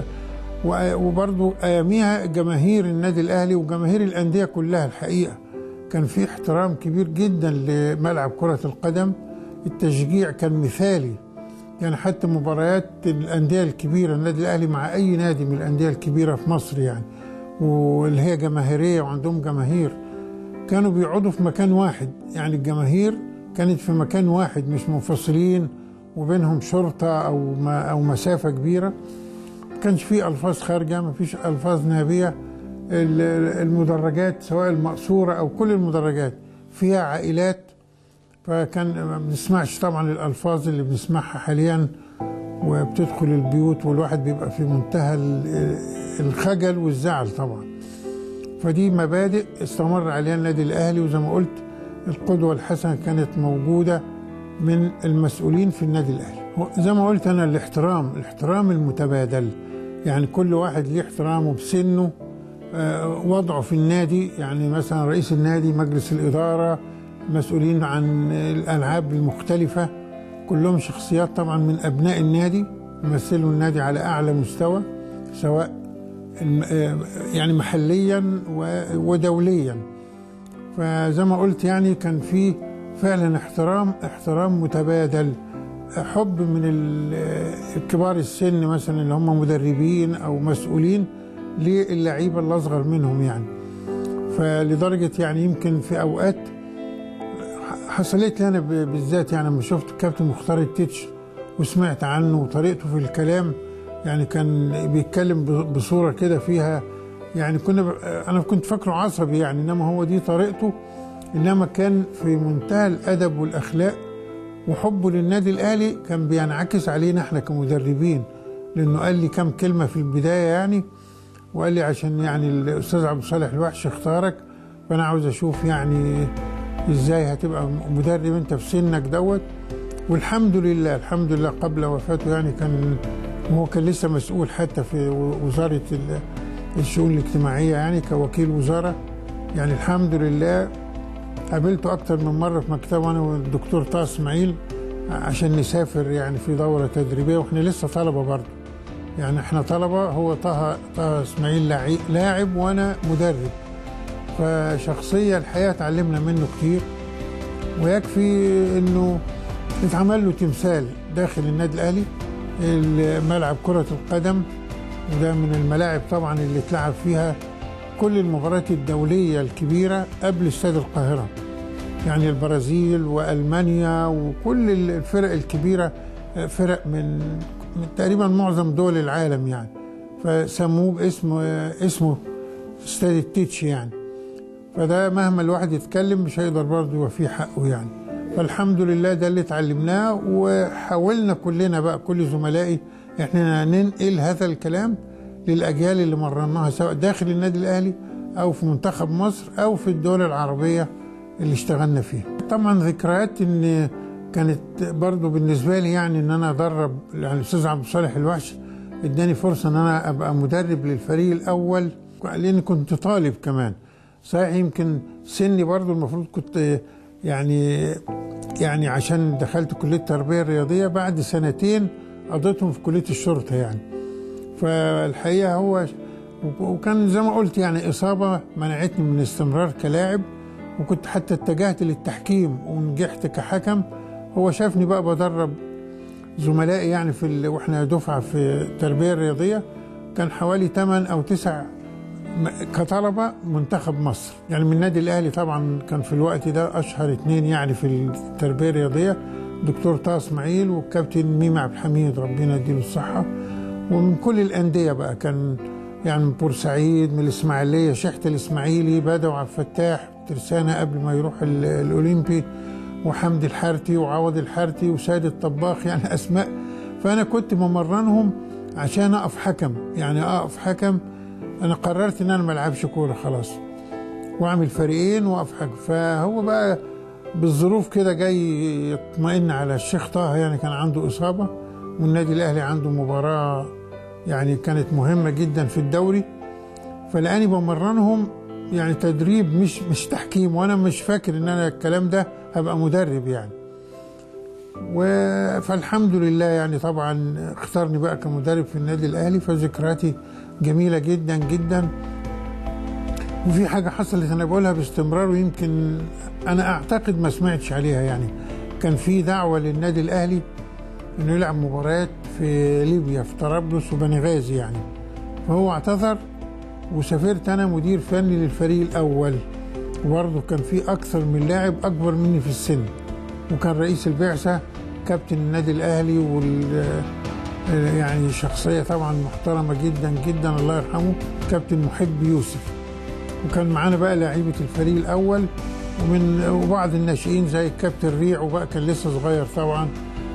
وبرضه اياميها جماهير النادي الاهلي وجماهير الانديه كلها الحقيقه كان في احترام كبير جدا لملعب كره القدم. التشجيع كان مثالي يعني، حتى مباريات الانديه الكبيره النادي الاهلي مع اي نادي من الانديه الكبيره في مصر يعني، واللي هي جماهيريه وعندهم جماهير، كانوا بيقعدوا في مكان واحد يعني، الجماهير كانت في مكان واحد مش منفصلين وبينهم شرطه او مسافه كبيره. ما كانش في الفاظ خارجه، ما فيش الفاظ نابيه. المدرجات سواء المقصوره او كل المدرجات فيها عائلات، فكان ما بنسمعش طبعا الالفاظ اللي بنسمعها حاليا وبتدخل البيوت والواحد بيبقى في منتهى الخجل والزعل طبعا. فدي مبادئ استمر عليها النادي الاهلي، وزي ما قلت القدوه الحسنه كانت موجوده من المسؤولين في النادي الاهلي. زي ما قلت انا الاحترام المتبادل يعني، كل واحد ليه احترامه بسنه، وضعه في النادي يعني، مثلا رئيس النادي، مجلس الاداره، مسؤولين عن الالعاب المختلفه، كلهم شخصيات طبعا من ابناء النادي يمثلوا النادي على اعلى مستوى سواء يعني محليا ودوليا. فزي ما قلت يعني كان في فعلا احترام متبادل، حب من الكبار السن مثلا اللي هم مدربين او مسؤولين للعيبه اللي اصغر منهم يعني. فلدرجه يعني يمكن في اوقات حصلت لي انا بالذات يعني لما شفت الكابتن مختار التتش وسمعت عنه وطريقته في الكلام يعني، كان بيتكلم بصوره كده فيها يعني انا كنت فاكره عصبي يعني، انما هو دي طريقته، انما كان في منتهى الادب والاخلاق، وحبه للنادي الاهلي كان بينعكس علينا احنا كمدربين، لانه قال لي كم كلمه في البدايه يعني، وقال لي عشان يعني الاستاذ عبد الصالح الوحش اختارك، فانا عاوز اشوف يعني ازاي هتبقى مدرب انت في سنك دوت. والحمد لله قبل وفاته يعني هو كان لسه مسؤول حتى في وزاره الشؤون الاجتماعيه يعني كوكيل وزاره يعني. الحمد لله قابلته اكتر من مره في مكتبه انا والدكتور طه اسماعيل عشان نسافر يعني في دوره تدريبيه، واحنا لسه طلبه برضه يعني احنا طلبه، هو طه اسماعيل لاعب وانا مدرب، فشخصيه الحقيقه اتعلمنا منه كتير. ويكفي انه اتعمل له تمثال داخل النادي الاهلي، ملعب كره القدم، وده من الملاعب طبعا اللي اتلعب فيها كل المباريات الدوليه الكبيره قبل استاد القاهره، يعني البرازيل والمانيا وكل الفرق الكبيره، فرق من تقريبا معظم دول العالم يعني، فسموه اسمه استاد التتش يعني. فده مهما الواحد يتكلم مش هيقدر برضه يوفيه حقه يعني. فالحمد لله ده اللي اتعلمناه، وحاولنا كلنا بقى كل زملائي احنا ننقل هذا الكلام للاجيال اللي مرناها سواء داخل النادي الاهلي او في منتخب مصر او في الدول العربيه اللي اشتغلنا فيها. طبعا ذكريات ان كانت برضو بالنسبه لي يعني ان انا ادرب، يعني الاستاذ عبد الصالح الوحش اداني فرصه ان انا ابقى مدرب للفريق الاول، لاني كنت طالب كمان. صحيح يمكن سني برضو المفروض كنت يعني عشان دخلت كليه التربيه الرياضيه بعد سنتين قضيتهم في كليه الشرطه يعني. فالحقيقه هو وكان زي ما قلت يعني اصابه منعتني من الاستمرار كلاعب، وكنت حتى اتجهت للتحكيم ونجحت كحكم. هو شافني بقى بدرب زملائي يعني واحنا دفعه في التربيه الرياضيه، كان حوالي 8 أو 9 كطلبه منتخب مصر يعني من النادي الاهلي. طبعا كان في الوقت ده اشهر 2 يعني في التربيه الرياضيه، دكتور طه اسماعيل والكابتن ميمي عبد الحميد ربنا يديله الصحه. ومن كل الانديه بقى، كان يعني من بورسعيد، من الاسماعيليه شحت الاسماعيلي، بدوي عبد الفتاح ترسانه قبل ما يروح الاولمبي، وحمدي الحارتي وعوض الحارتي وسيد الطباخ، يعني اسماء. فانا كنت ممرنهم عشان اقف حكم، يعني اقف حكم. انا قررت ان انا ما العبش كوره خلاص واعمل فريقين واقف حكم. فهو بقى بالظروف كده جاي يطمئن على الشيخ طه، يعني كان عنده اصابه والنادي الاهلي عنده مباراه يعني كانت مهمه جدا في الدوري، فلاني بمرنهم يعني تدريب مش تحكيم، وانا مش فاكر ان انا الكلام ده هبقى مدرب يعني. فالحمد لله يعني طبعا اختارني بقى كمدرب في النادي الاهلي، فذكرياتي جميله جدا جدا. وفي حاجه حصلت انا بقولها باستمرار ويمكن انا اعتقد ما سمعتش عليها، يعني كان في دعوه للنادي الاهلي انه يلعب مباريات في ليبيا في طرابلس وبنغازي يعني، فهو اعتذر وسافرت انا مدير فني للفريق الاول. وبرضه كان في اكثر من لاعب اكبر مني في السن، وكان رئيس البعثه كابتن النادي الاهلي يعني شخصيه طبعا محترمه جدا جدا الله يرحمه، كابتن محب يوسف. وكان معانا بقى لاعيبه الفريق الاول وبعض الناشئين زي الكابتن ريع، وبقى كان لسه صغير طبعا،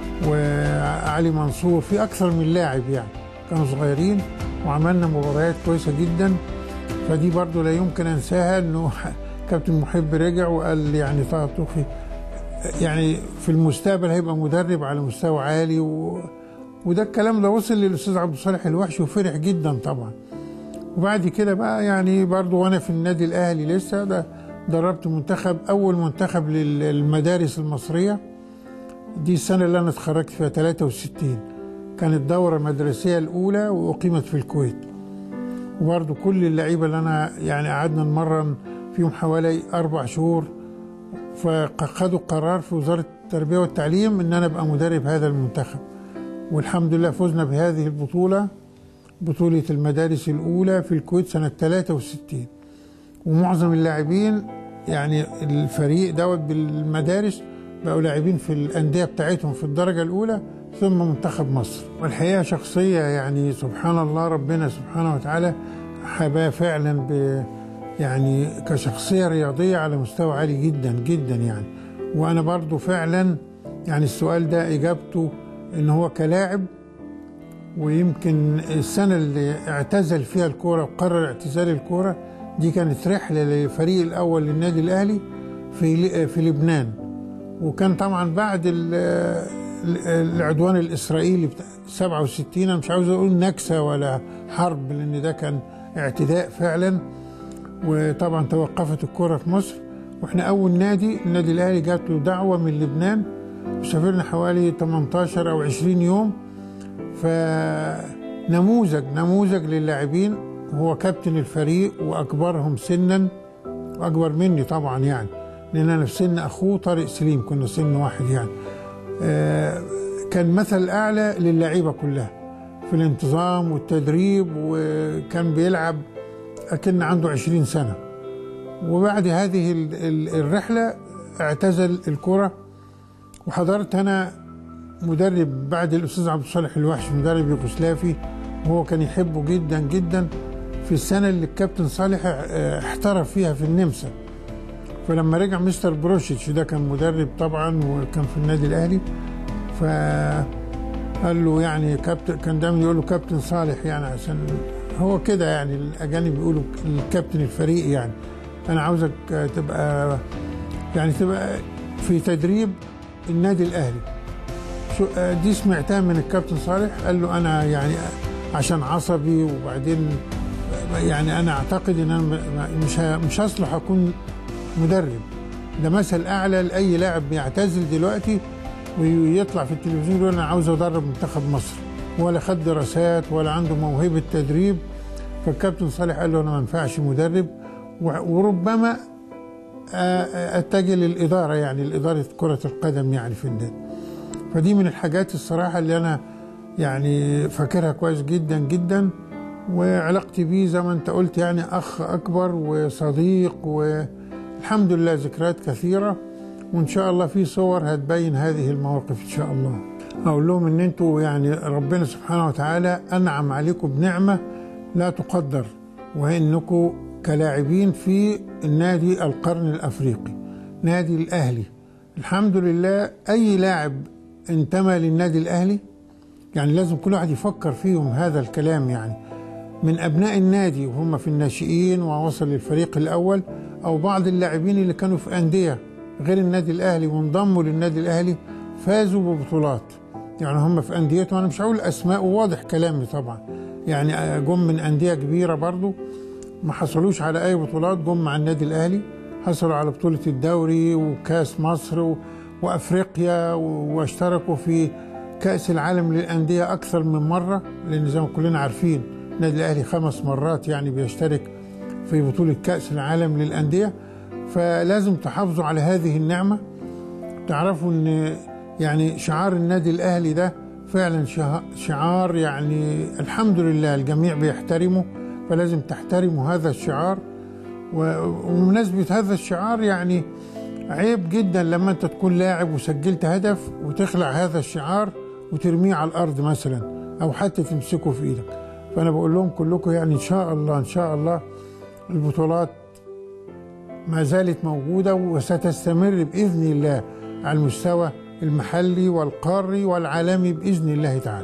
وعلي منصور، في اكثر من لاعب يعني كانوا صغيرين، وعملنا مباريات كويسه جدا. فدي برضو لا يمكن انساها، انه كابتن محب رجع وقال يعني طه الطوخي يعني في المستقبل هيبقى مدرب على مستوى عالي وده الكلام ده وصل للاستاذ عبد الصالح الوحش وفرح جدا طبعا. وبعد كده بقى يعني برضو وانا في النادي الاهلي لسه ده دربت اول منتخب للمدارس المصريه، دي السنه اللي انا اتخرجت فيها 63، كانت دورة مدرسية الأولى وأقيمت في الكويت. وبرضه كل اللعيبة اللي أنا يعني قعدنا نمرن فيهم حوالي 4 شهور، فخدوا قرار في وزارة التربية والتعليم إن أنا أبقى مدرب هذا المنتخب. والحمد لله فزنا بهذه البطولة، بطولة المدارس الأولى في الكويت سنة 63. ومعظم اللاعبين يعني الفريق دوت بالمدارس بقوا لاعبين في الأندية بتاعتهم في الدرجة الأولى ثم منتخب مصر. والحقيقة شخصية يعني سبحان الله ربنا سبحانه وتعالى حباه فعلا يعني كشخصية رياضية على مستوى عالي جدا جدا يعني. وأنا برضو فعلا يعني السؤال ده إجابته إن هو كلاعب، ويمكن السنة اللي اعتزل فيها الكورة وقرر اعتزال الكورة دي كانت رحلة للفريق الأول للنادي الأهلي في لبنان. وكان طبعا بعد العدوان الإسرائيلي بتاع 67، أنا مش عاوز أقول نكسة ولا حرب لأن ده كان اعتداء فعلا. وطبعا توقفت الكرة في مصر، واحنا أول النادي الأهلي جات له دعوة من لبنان، وسافرنا حوالي 18 أو 20 يوم. نموذج للاعبين. هو كابتن الفريق واكبرهم سنا واكبر مني طبعا، يعني لان انا في سن اخوه طارق سليم كنا سن واحد يعني. كان مثل اعلى للاعيبه كلها في الانتظام والتدريب، وكان بيلعب اكن عنده 20 سنه. وبعد هذه الرحله اعتزل الكره، وحضرت انا مدرب بعد الاستاذ عبد الصالح الوحش، مدرب يوغوسلافي، وهو كان يحبه جدا جدا، في السنه اللي الكابتن صالح احترف فيها في النمسا. فلما رجع مستر بروشيتش ده كان مدرب طبعا وكان في النادي الاهلي، فقال له يعني كابتن، كان دايما يقول له كابتن صالح، يعني عشان هو كده يعني الاجانب بيقولوا الكابتن الفريق، يعني انا عاوزك تبقى في تدريب النادي الاهلي. دي سمعتها من الكابتن صالح. قال له انا يعني عشان عصبي، وبعدين يعني انا اعتقد ان انا مش هصلح اكون مدرب. ده مثل اعلى لاي لاعب بيعتزل دلوقتي ويطلع في التلفزيون يقول انا عاوز ادرب منتخب مصر، ولا خد دراسات ولا عنده موهبه تدريب. فالكابتن صالح قال له انا ما ينفعش مدرب، وربما اتجه للاداره، يعني لاداره كره القدم يعني في النادي. فدي من الحاجات الصراحه اللي انا يعني فاكرها كويس جدا جدا، وعلاقتي بيه زي ما انت قلت يعني اخ اكبر وصديق، والحمد لله ذكريات كثيره، وان شاء الله في صور هتبين هذه المواقف ان شاء الله. اقول لهم ان انتوا يعني ربنا سبحانه وتعالى انعم عليكم بنعمه لا تقدر، وهي انكم كلاعبين في النادي القرن الافريقي، نادي الاهلي. الحمد لله اي لاعب انتمى للنادي الاهلي يعني لازم كل واحد يفكر فيهم هذا الكلام، يعني من ابناء النادي وهم في الناشئين ووصل للفريق الاول، او بعض اللاعبين اللي كانوا في انديه غير النادي الاهلي وانضموا للنادي الاهلي فازوا ببطولات. يعني هم في انديتهم، انا مش هقول اسماء وواضح كلامي طبعا، يعني جم من انديه كبيره برضو ما حصلوش على اي بطولات، جم مع النادي الاهلي حصلوا على بطوله الدوري وكاس مصر وافريقيا، واشتركوا في كاس العالم للانديه اكثر من مره، لان زي ما كلنا عارفين النادي الاهلي 5 مرات يعني بيشترك في بطوله كاس العالم للانديه. فلازم تحافظوا على هذه النعمه، تعرفوا ان يعني شعار النادي الاهلي ده فعلا شعار يعني الحمد لله الجميع بيحترمه، فلازم تحترموا هذا الشعار. وبمناسبة هذا الشعار يعني عيب جدا لما انت تكون لاعب وسجلت هدف وتخلع هذا الشعار وترميه على الارض مثلا، او حتى تمسكه في ايدك. فانا بقول لهم كلكم يعني ان شاء الله البطولات ما زالت موجودة وستستمر بإذن الله على المستوى المحلي والقاري والعالمي بإذن الله تعالى.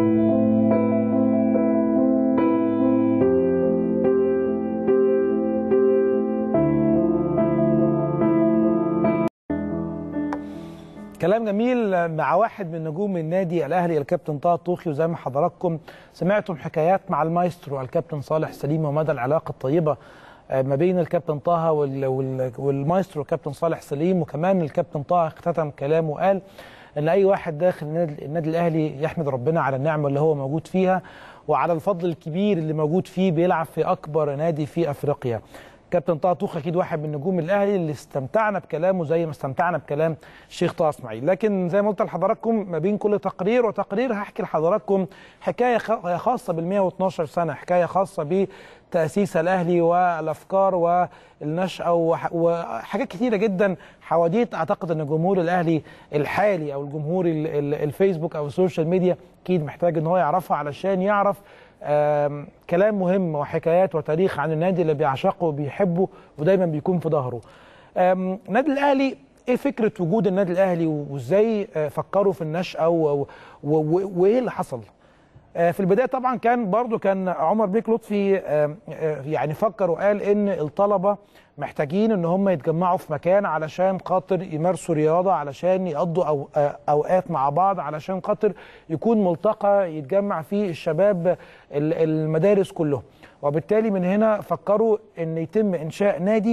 كلام جميل مع واحد من نجوم النادي الاهلي الكابتن طه الطوخي. وزي ما حضراتكم سمعتم حكايات مع المايسترو الكابتن صالح سليم ومدى العلاقه الطيبه ما بين الكابتن طه والمايسترو الكابتن صالح سليم. وكمان الكابتن طه اختتم كلامه وقال ان اي واحد داخل النادي الاهلي يحمد ربنا على النعمه اللي هو موجود فيها وعلى الفضل الكبير اللي موجود فيه، بيلعب في اكبر نادي في افريقيا. كابتن طه طوخ اكيد واحد من نجوم الاهلي اللي استمتعنا بكلامه زي ما استمتعنا بكلام الشيخ طه اسماعيل. لكن زي ما قلت لحضراتكم ما بين كل تقرير وتقرير هحكي لحضراتكم حكايه خاصه بال 112 سنه، حكايه خاصه بتاسيس الاهلي والافكار والنشأه وحاجات كثيره جدا، حواديت اعتقد ان جمهور الاهلي الحالي او الجمهور الفيسبوك او السوشيال ميديا اكيد محتاج ان هو يعرفها علشان يعرف كلام مهم وحكايات وتاريخ عن النادي اللي بيعشقه وبيحبه ودايما بيكون في ظهره. النادي الاهلي، ايه فكره وجود النادي الاهلي وازاي فكروا في النشأه وايه اللي حصل؟ في البدايه طبعا كان عمر بيك لطفي يعني فكر وقال ان الطلبه محتاجين ان هم يتجمعوا في مكان علشان خاطر يمارسوا رياضه، علشان يقضوا اوقات مع بعض، علشان خاطر يكون ملتقى يتجمع فيه الشباب المدارس كلهم. وبالتالي من هنا فكروا ان يتم انشاء نادي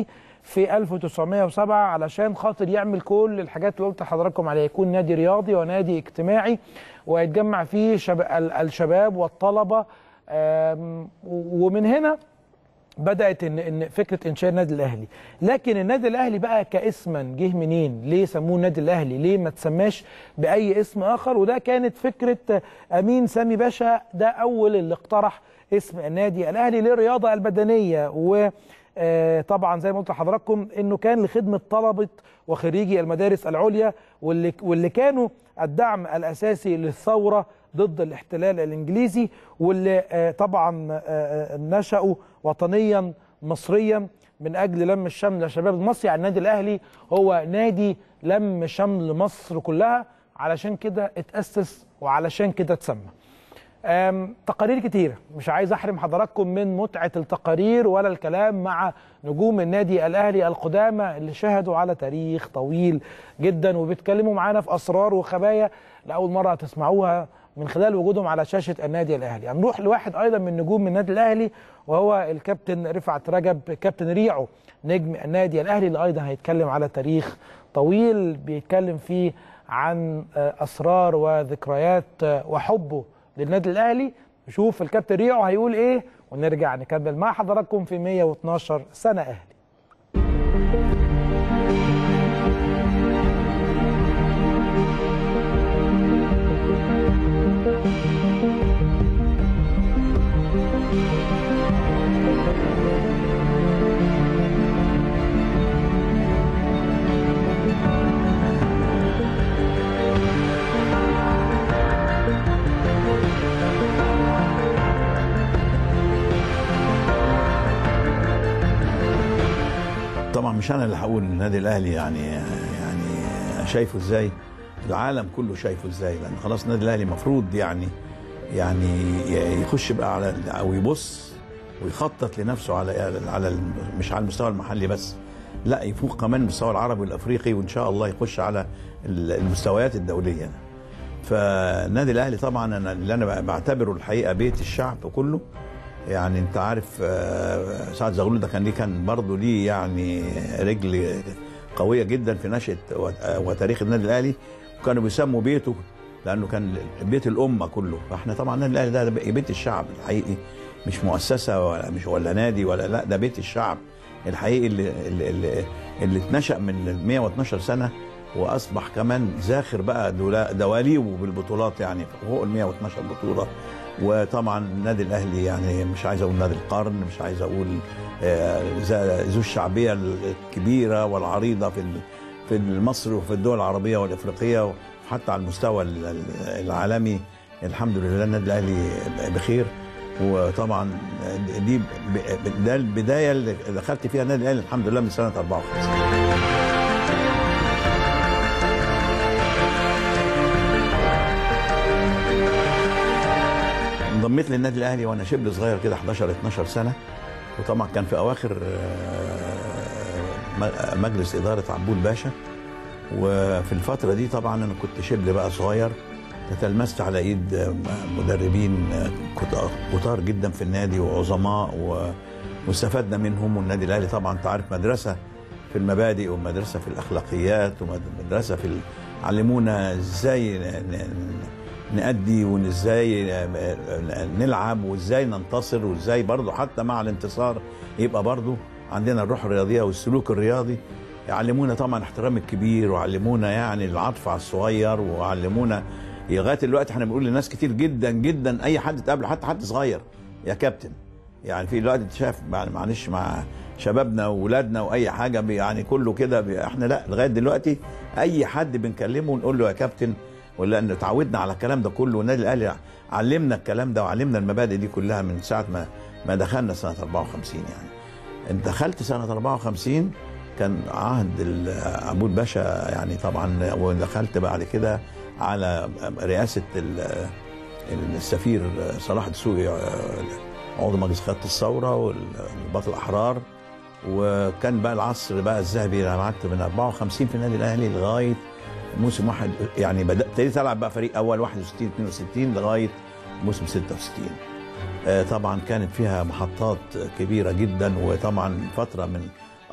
في 1907 علشان خاطر يعمل كل الحاجات اللي قلت لحضراتكم عليها، يكون نادي رياضي ونادي اجتماعي ويتجمع فيه الشباب والطلبة. ومن هنا بدأت إن فكرة إنشاء النادي الأهلي. لكن النادي الأهلي بقى كاسما جه منين؟ ليه سموه النادي الأهلي؟ ليه ما تسماش بأي اسم آخر؟ وده كانت فكرة أمين سامي باشا، ده أول اللي اقترح اسم النادي الأهلي للرياضة البدنية. وطبعا زي ما قلت لحضراتكم إنه كان لخدمة طلبة وخريجي المدارس العليا واللي كانوا الدعم الأساسي للثورة ضد الاحتلال الإنجليزي، واللي طبعا نشأوا وطنيا مصريا من أجل لم الشمل لشباب مصر. يعني النادي الأهلي هو نادي لم شمل مصر كلها، علشان كده اتأسس وعلشان كده اتسمى. تقارير كتيرة، مش عايز أحرم حضراتكم من متعة التقارير ولا الكلام مع نجوم النادي الأهلي القدامى اللي شهدوا على تاريخ طويل جدا وبيتكلموا معانا في أسرار وخبايا لأول مرة هتسمعوها من خلال وجودهم على شاشة النادي الأهلي. هنروح لواحد أيضا من نجوم النادي الأهلي وهو الكابتن رفعت رجب، كابتن ريعو نجم النادي الأهلي، اللي أيضا هيتكلم على تاريخ طويل بيتكلم فيه عن أسرار وذكريات وحبه للنادي الأهلي. نشوف الكابتن ريعو هيقول إيه ونرجع نكمل مع حضراتكم في 112 سنة أهلي. طبعا مش انا اللي هقول النادي الاهلي يعني شايفه ازاي، العالم كله شايفه ازاي، لان خلاص النادي الاهلي المفروض يعني يخش بقى على او يبص ويخطط لنفسه على مش على المستوى المحلي بس، لا يفوق كمان المستوى العربي والافريقي، وان شاء الله يخش على المستويات الدوليه. فالنادي الاهلي طبعا اللي انا بعتبره الحقيقه بيت الشعب كله. يعني انت عارف سعد زغلول ده كان برضه ليه يعني رجل قويه جدا في نشأة وتاريخ النادي الاهلي، وكانوا بيسموا بيته لانه كان بيت الامه كله. فاحنا طبعا النادي الاهلي ده بيت الشعب الحقيقي، مش مؤسسه ولا نادي ولا، لا ده بيت الشعب الحقيقي اللي اتنشأ من 112 سنه واصبح كمان زاخر بقى دواليبه بالبطولات، يعني فوق ال 112 بطوله. وطبعا النادي الاهلي يعني مش عايز اقول نادي القرن، مش عايز اقول ذو الشعبيه الكبيره والعريضه في مصر وفي الدول العربيه والافريقيه وحتى على المستوى العالمي. الحمد لله النادي الاهلي بخير. وطبعا ده البدايه اللي دخلت فيها النادي الاهلي الحمد لله من سنه 54. انضميت للنادي الاهلي وانا شبل صغير كده 11-12 سنه، وطبعا كان في اواخر مجلس اداره عبود باشا. وفي الفتره دي طبعا انا كنت شبل بقى صغير، تتلمست على ايد مدربين كتار جدا في النادي وعظماء واستفدنا منهم. والنادي الاهلي طبعا انت عارف مدرسه في المبادئ ومدرسه في الاخلاقيات ومدرسه في علمونا ازاي نأدي وازاي نلعب وازاي ننتصر، وازاي برضو حتى مع الانتصار يبقى برضو عندنا الروح الرياضيه والسلوك الرياضي. يعلمونا طبعا احترام الكبير، وعلمونا يعني العطف على الصغير، وعلمونا لغايه دلوقتي احنا بنقول لناس كتير جدا جدا اي حد تقابله حتى حد صغير يا كابتن. يعني في دلوقتي انت شايف معلش مع شبابنا واولادنا واي حاجه يعني كله كده احنا لا، لغايه دلوقتي اي حد بنكلمه ونقول له يا كابتن، ولا ان اتعودنا على الكلام ده كله. والنادي الاهلي علمنا الكلام ده وعلمنا المبادئ دي كلها من ساعه ما دخلنا سنه 54. يعني انت دخلت سنه 54 كان عهد عبود باشا يعني طبعا، ودخلت بعد كده على رئاسه السفير صلاح دسوقي عضو مجلس قياده الثوره والضباط الاحرار. وكان بقى العصر بقى الذهبي، انا قعدت من 54 في النادي الاهلي لغايه موسم واحد، يعني ابتديت العب بقى فريق اول 61 62 لغايه موسم 66. طبعا كانت فيها محطات كبيره جدا، وطبعا فتره من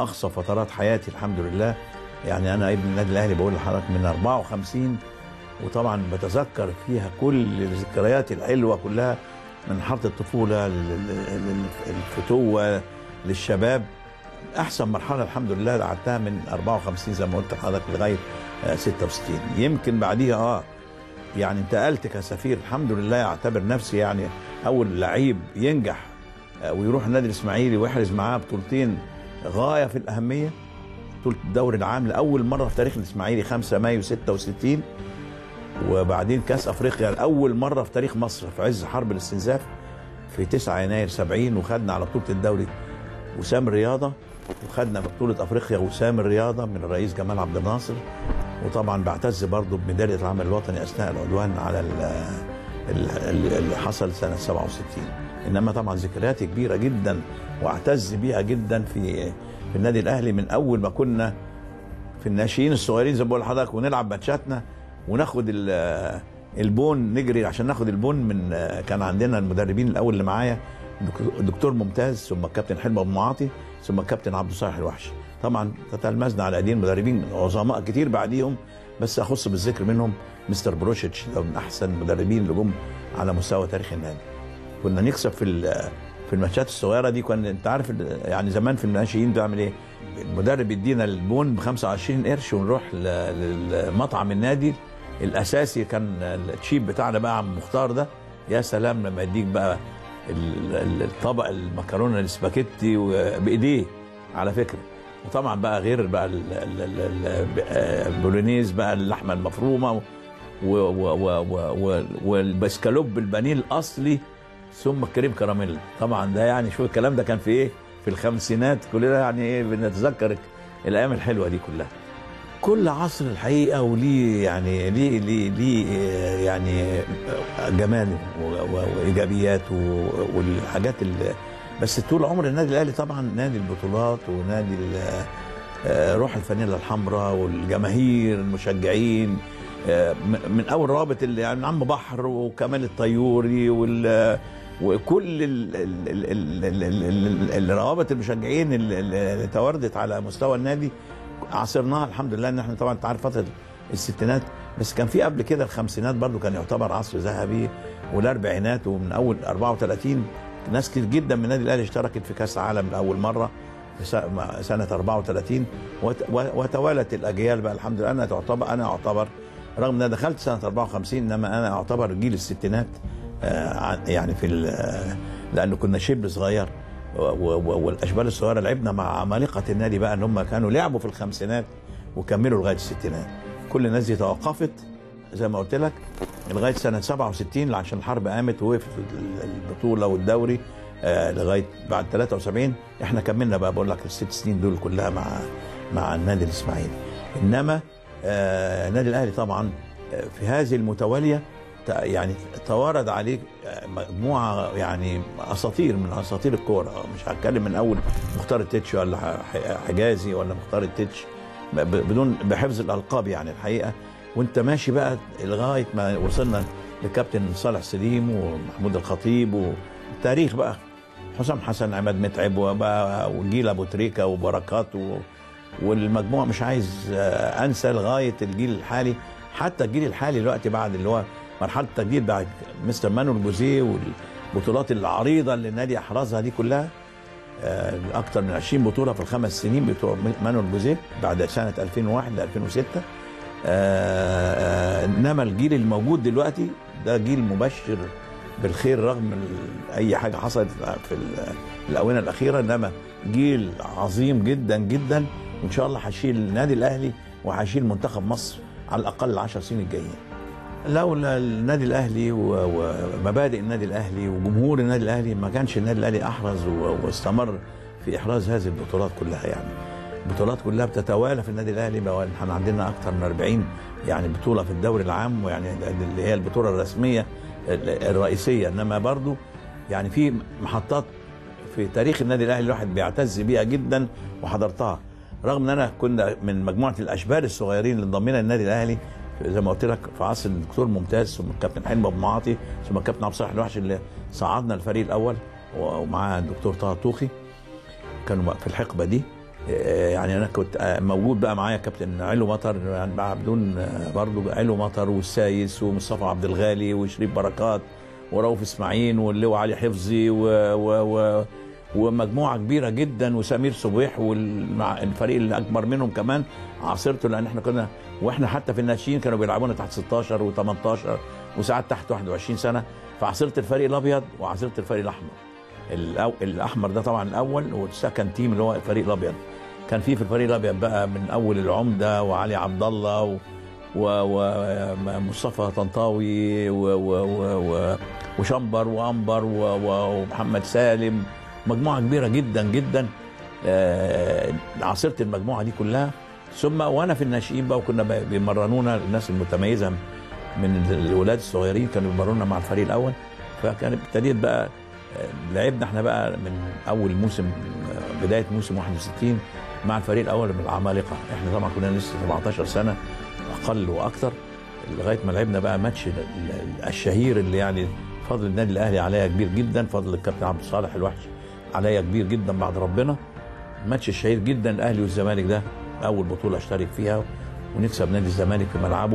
اقصى فترات حياتي الحمد لله. يعني انا ابن النادي الاهلي بقول لحضرتك من 54، وطبعا بتذكر فيها كل الذكريات الحلوه كلها، من مرحله الطفوله للفتوه للشباب. احسن مرحله الحمد لله قعدتها من 54 زي ما قلت لحضرتك لغايه 66. يمكن بعديها يعني انتقلت كسفير الحمد لله. اعتبر نفسي يعني اول لعيب ينجح ويروح النادي الاسماعيلي ويحرز معاه بطولتين غايه في الاهميه. بطوله الدوري العام لاول مره في تاريخ الاسماعيلي 5 مايو 66، وبعدين كاس افريقيا لاول مره في تاريخ مصر في عز حرب الاستنزاف في 9 يناير 70، وخدنا على بطوله الدوري وسام الرياضه، وخدنا في بطوله افريقيا وسام الرياضه من الرئيس جمال عبد الناصر. وطبعا بعتز برضه بميداليه العمل الوطني اثناء العدوان على اللي حصل سنه 67. انما طبعا ذكرياتي كبيره جدا واعتز بيها جدا في النادي الاهلي من اول ما كنا في الناشئين الصغيرين زي ما بقول لحضرتك، ونلعب ماتشاتنا وناخد البون، نجري عشان ناخد البون من كان عندنا المدربين الاول اللي معايا الدكتور ممتاز، ثم الكابتن حلمي ابو معاطي، ثم الكابتن عبد الصالح الوحش. طبعا تتلمذنا على ايدين مدربين عظماء كتير بعديهم، بس اخص بالذكر منهم مستر بروشيتش، ده من احسن المدربين اللي جم على مستوى تاريخ النادي. كنا نكسب في الماتشات الصغيره دي. كان انت عارف يعني زمان في الناشئين بتعمل ايه؟ المدرب يدينا البون ب 25 قرش ونروح لمطعم النادي الاساسي، كان التشيب بتاعنا بقى عم مختار ده، يا سلام لما يديك بقى الطبق المكرونه الاسباجيتي بايديه على فكره. وطبعا بقى غير بقى البولونيز بقى اللحمه المفرومه والبسكالوب البانيه الاصلي، ثم الكريم كراميل. طبعا ده يعني شو الكلام ده كان في ايه؟ في الخمسينات. كلنا يعني ايه بنتذكر الايام الحلوه دي كلها. كل عصر الحقيقه وليه يعني ليه يعني جماله وايجابياته والحاجات اللي بس طول عمر النادي الاهلي طبعا نادي البطولات ونادي روح الفانيلا الحمراء والجماهير المشجعين، من اول رابط اللي يعني عم بحر وكمال الطيوري وكل الروابط المشجعين اللي تواردت على مستوى النادي عاصرناها الحمد لله. ان احنا طبعا انت عارف فتره الستينات، بس كان في قبل كده الخمسينات برضو كان يعتبر عصر ذهبي، والاربعينات، ومن اول 34 ناس كتير جدا من النادي الاهلي اشتركت في كاس العالم لاول مره في سنه 34، وتوالت الاجيال بقى الحمد لله. انا اعتبر رغم ان انا دخلت سنه 54، انما انا اعتبر جيل الستينات يعني لانه كنا شبل صغير، والاشبال الصغيره لعبنا مع عمالقه النادي بقى، ان هم كانوا لعبوا في الخمسينات وكملوا لغايه الستينات. كل الناس دي توقفت زي ما قلت لك لغايه سنه 67 عشان الحرب قامت ووقفت البطوله والدوري لغايه بعد 73. احنا كملنا بقى بقول لك الست سنين دول كلها مع النادي الاسماعيلي. انما النادي الاهلي طبعا في هذه المتواليه يعني توارد عليه مجموعه يعني اساطير من اساطير الكوره. مش هتكلم من اول مختار التتش ولا حجازي ولا مختار التتش بدون بحفظ الالقاب يعني الحقيقه. وانت ماشي بقى لغايه ما وصلنا لكابتن صالح سليم ومحمود الخطيب، والتاريخ بقى حسام حسن، عماد متعب، وجيل ابو تريكه وبركات والمجموعه مش عايز انسى لغايه الجيل الحالي. حتى الجيل الحالي دلوقتي بعد اللي هو مرحله التجديد بعد مستر مانويل جوزيه والبطولات العريضه اللي النادي احرزها دي كلها، اكثر من 20 بطوله في الخمس سنين بتوع مانويل جوزيه بعد سنه 2001 ل 2006. انما الجيل الموجود دلوقتي ده جيل مبشر بالخير رغم اي حاجه حصلت في الاونه الاخيره، انما جيل عظيم جدا جدا، وان شاء الله هيشيل النادي الاهلي وهيشيل منتخب مصر على الاقل 10 سنين الجايين. لولا النادي الاهلي ومبادئ النادي الاهلي وجمهور النادي الاهلي ما كانش النادي الاهلي احرز واستمر في احراز هذه البطولات كلها. يعني البطولات كلها بتتوالى في النادي الاهلي، احنا عندنا اكثر من 40 يعني بطوله في الدوري العام، ويعني اللي هي البطوله الرسميه الرئيسيه. انما برضو يعني في محطات في تاريخ النادي الاهلي الواحد بيعتز بيها جدا وحضرتها، رغم ان انا كنا من مجموعه الاشبال الصغيرين اللي انضمينا للنادي الاهلي زي ما قلت لك في عصر الدكتور ممتاز، ثم الكابتن حلمي ابو معاطي، ثم الكابتن عبد الصالح الوحش اللي صعدنا الفريق الاول ومعاه الدكتور طه طوخي، كانوا في الحقبه دي. يعني انا كنت موجود بقى معايا كابتن علو مطر، يعني مع بدون برضه علو مطر والسايس ومصطفى عبد الغالي وشريف بركات ورؤوف اسماعيل واللواء علي حفظي ومجموعه كبيره جدا وسمير صبيح والفريق اللي اكبر منهم كمان عاصرته، لان احنا كنا واحنا حتى في الناشئين كانوا بيلعبونا تحت 16 و18 وساعات تحت 21 سنه، فعاصرت الفريق الابيض وعاصرت الفريق الاحمر. الاحمر ده طبعا الاول، والسكند تيم اللي هو الفريق الابيض كان في الفريق الابيض بقى من اول العمده وعلي عبد الله ومصطفى طنطاوي وشمبر وانبر ومحمد سالم، مجموعه كبيره جدا جدا. عاصرت المجموعه دي كلها. ثم وانا في الناشئين بقى وكنا بيمرنونا الناس المتميزه من الولاد الصغيرين كانوا بيمرنونا مع الفريق الاول، فكان ابتديت بقى لعبنا احنا بقى من اول موسم بدايه موسم 61 مع الفريق الاول من العمالقه. احنا طبعا كنا لسه 17 سنه اقل واكثر، لغايه ما لعبنا بقى ماتش الشهير اللي يعني فضل النادي الاهلي عليا كبير جدا، فضل الكابتن عبد الصالح الوحش عليا كبير جدا بعد ربنا. الماتش الشهير جدا الاهلي والزمالك ده اول بطوله اشترك فيها ونكسب نادي الزمالك في ملعبه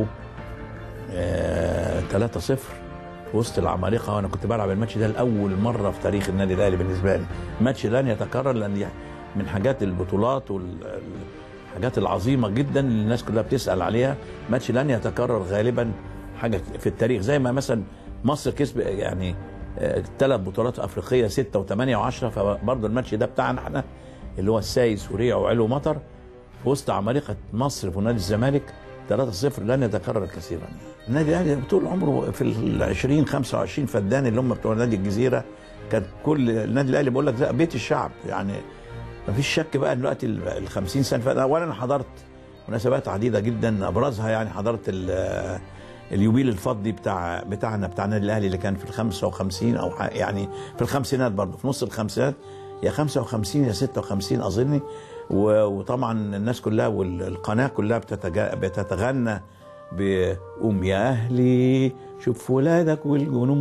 3-0 وسط العمالقه، وانا كنت بلعب الماتش ده لاول مره في تاريخ النادي الاهلي بالنسبه لي. ماتش لن يتكرر، لان من حاجات البطولات والحاجات العظيمه جدا اللي الناس كلها بتسال عليها. ماتش لن يتكرر غالبا حاجه في التاريخ، زي ما مثلا مصر كسب يعني 3 بطولات افريقيه 6 و8 و10، فبرضه الماتش ده بتاعنا احنا اللي هو السايس وريع وعلو مطر في وسط عمالقه مصر في نادي الزمالك 3-0 لن يتكرر كثيرا. النادي الاهلي طول عمره في ال 20 25 فدان اللي هم بتوع نادي الجزيره، كان كل النادي الاهلي بقول لك ده بيت الشعب، يعني ما فيش شك بقى دلوقتي ال 50 سنه فاتت. اولا انا حضرت مناسبات عديده جدا، ابرزها يعني حضرت اليوبيل الفضي بتاعنا بتاع النادي الاهلي اللي كان في ال 55 او يعني في الخمسينات، برضه في نص الخمسينات، يا 55 يا 56 اظني. وطبعا الناس كلها والقناه كلها بتتغنى بقوم يا اهلي شوف ولادك والجنود،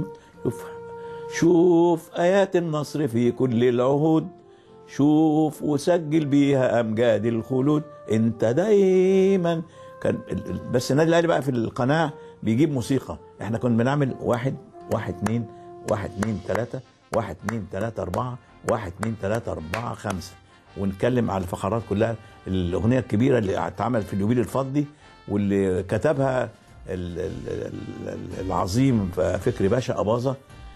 شوف ايات النصر في كل العهود، شوف وسجل بيها امجاد الخلود، انت دايما. كان بس النادي الاهلي بقى في القناه بيجيب موسيقى، احنا كنا بنعمل 1 1 2 1 2 3 1 2 3 4 1 2 3 4 5 ونتكلم على الفقرات كلها. الاغنيه الكبيره اللي اتعملت في اليوبيل الفضي واللي كتبها العظيم فكري باشا أباظة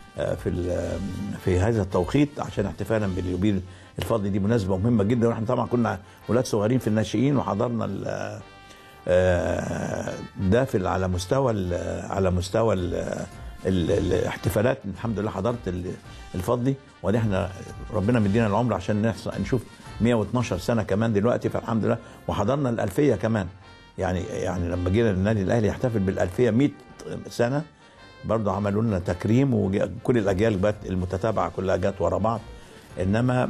في هذا التوقيت عشان احتفالا باليوبيل الفضي. دي مناسبه مهمه جدا، واحنا طبعا كنا ولاد صغيرين في الناشئين وحضرنا ده في على مستوى الاحتفالات. الحمد لله حضرت الفضي، ودي احنا ربنا مدينا العمر عشان نشوف 112 سنه كمان دلوقتي، فالحمد لله. وحضرنا الألفية كمان، يعني لما جينا النادي الاهلي يحتفل بالألفية 100 سنه برضه عملوا لنا تكريم، وكل الاجيال المتتابعه كلها جت ورا بعض. انما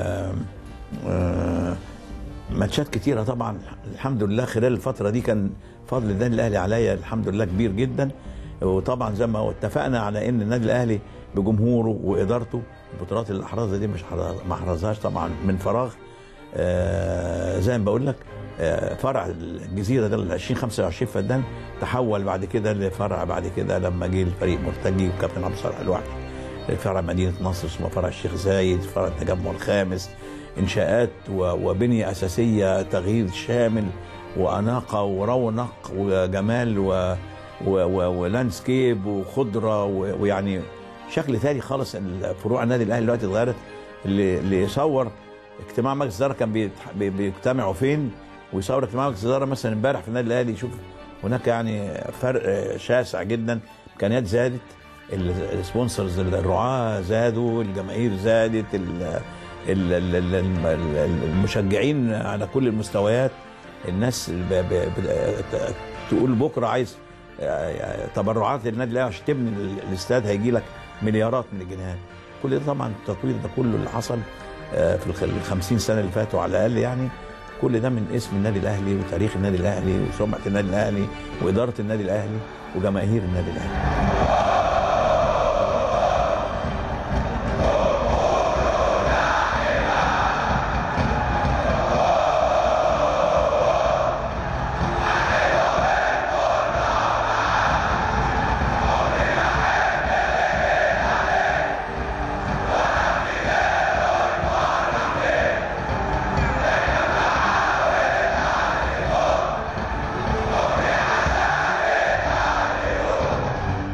ماتشات كتيره طبعا الحمد لله خلال الفتره دي كان فضل النادي الاهلي عليا الحمد لله كبير جدا. وطبعا زي ما اتفقنا على ان النادي الاهلي بجمهوره وادارته البطولات اللي احرزها دي ما احرزهاش طبعا من فراغ. زي ما بقول لك فرع الجزيره ده ال 20 25 فدان تحول بعد كده لفرع، بعد كده لما جه الفريق مرتجي وكابتن عبد الصالح الوحش فرع مدينه نصر ثم فرع الشيخ زايد، فرع التجمع الخامس، انشاءات وبنيه اساسيه تغيير شامل واناقه ورونق وجمال ولاندسكيب وخضره ويعني شكل ثاني خالص. فروع النادي الاهلي دلوقتي اتغيرت. اللي يصور اجتماع مجلس الاداره كان بيجتمعوا فين، ويصور اجتماع مجلس الاداره مثلا امبارح في النادي الاهلي يشوف هناك يعني فرق شاسع جدا. امكانيات زادت، السبونسرز الرعاه زادوا، الجماهير زادت، المشجعين على كل المستويات. الناس تقول بكره عايز تبرعات للنادي الاهلي عشان تبني الاستاد هيجي لك مليارات من الجنيهات. كل ده طبعا التطوير ده كله اللي حصل في ال 50 سنه اللي فاتوا على الاقل، يعني كل ده من اسم النادي الاهلي وتاريخ النادي الاهلي وسمعه النادي الاهلي واداره النادي الاهلي وجماهير النادي الاهلي.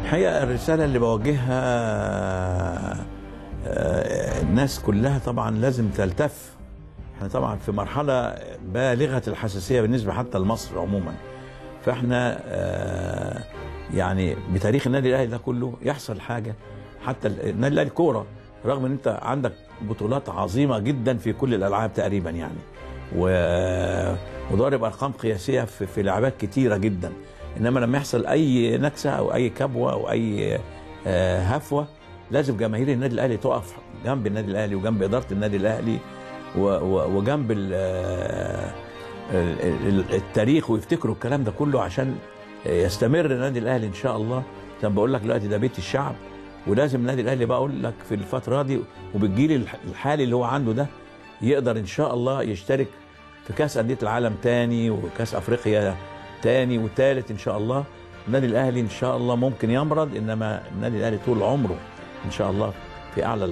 الحقيقه الرساله اللي بوجهها الناس كلها طبعا لازم تلتف. احنا طبعا في مرحله بالغه الحساسيه بالنسبه حتى لمصر عموما، فاحنا يعني بتاريخ النادي الاهلي ده كله يحصل حاجه. حتى النادي الاهلي كوره، رغم ان انت عندك بطولات عظيمه جدا في كل الالعاب تقريبا يعني، وضارب ارقام قياسيه في لعبات كتيره جدا، انما لما يحصل اي نكسه او اي كبوه او اي هفوه لازم جماهير النادي الاهلي تقف جنب النادي الاهلي وجنب اداره النادي الاهلي وجنب التاريخ، ويفتكروا الكلام ده كله عشان يستمر النادي الاهلي ان شاء الله. زي ما بقول لك دلوقتي ده بيت الشعب، ولازم النادي الاهلي بقى اقول لك في الفتره دي وبالجيل الحالي اللي هو عنده ده يقدر ان شاء الله يشترك في كاس انديه العالم تاني وكاس افريقيا تاني وتالت ان شاء الله. النادي الاهلي ان شاء الله ممكن يمرض، انما النادي الاهلي طول عمره ان شاء الله في اعلى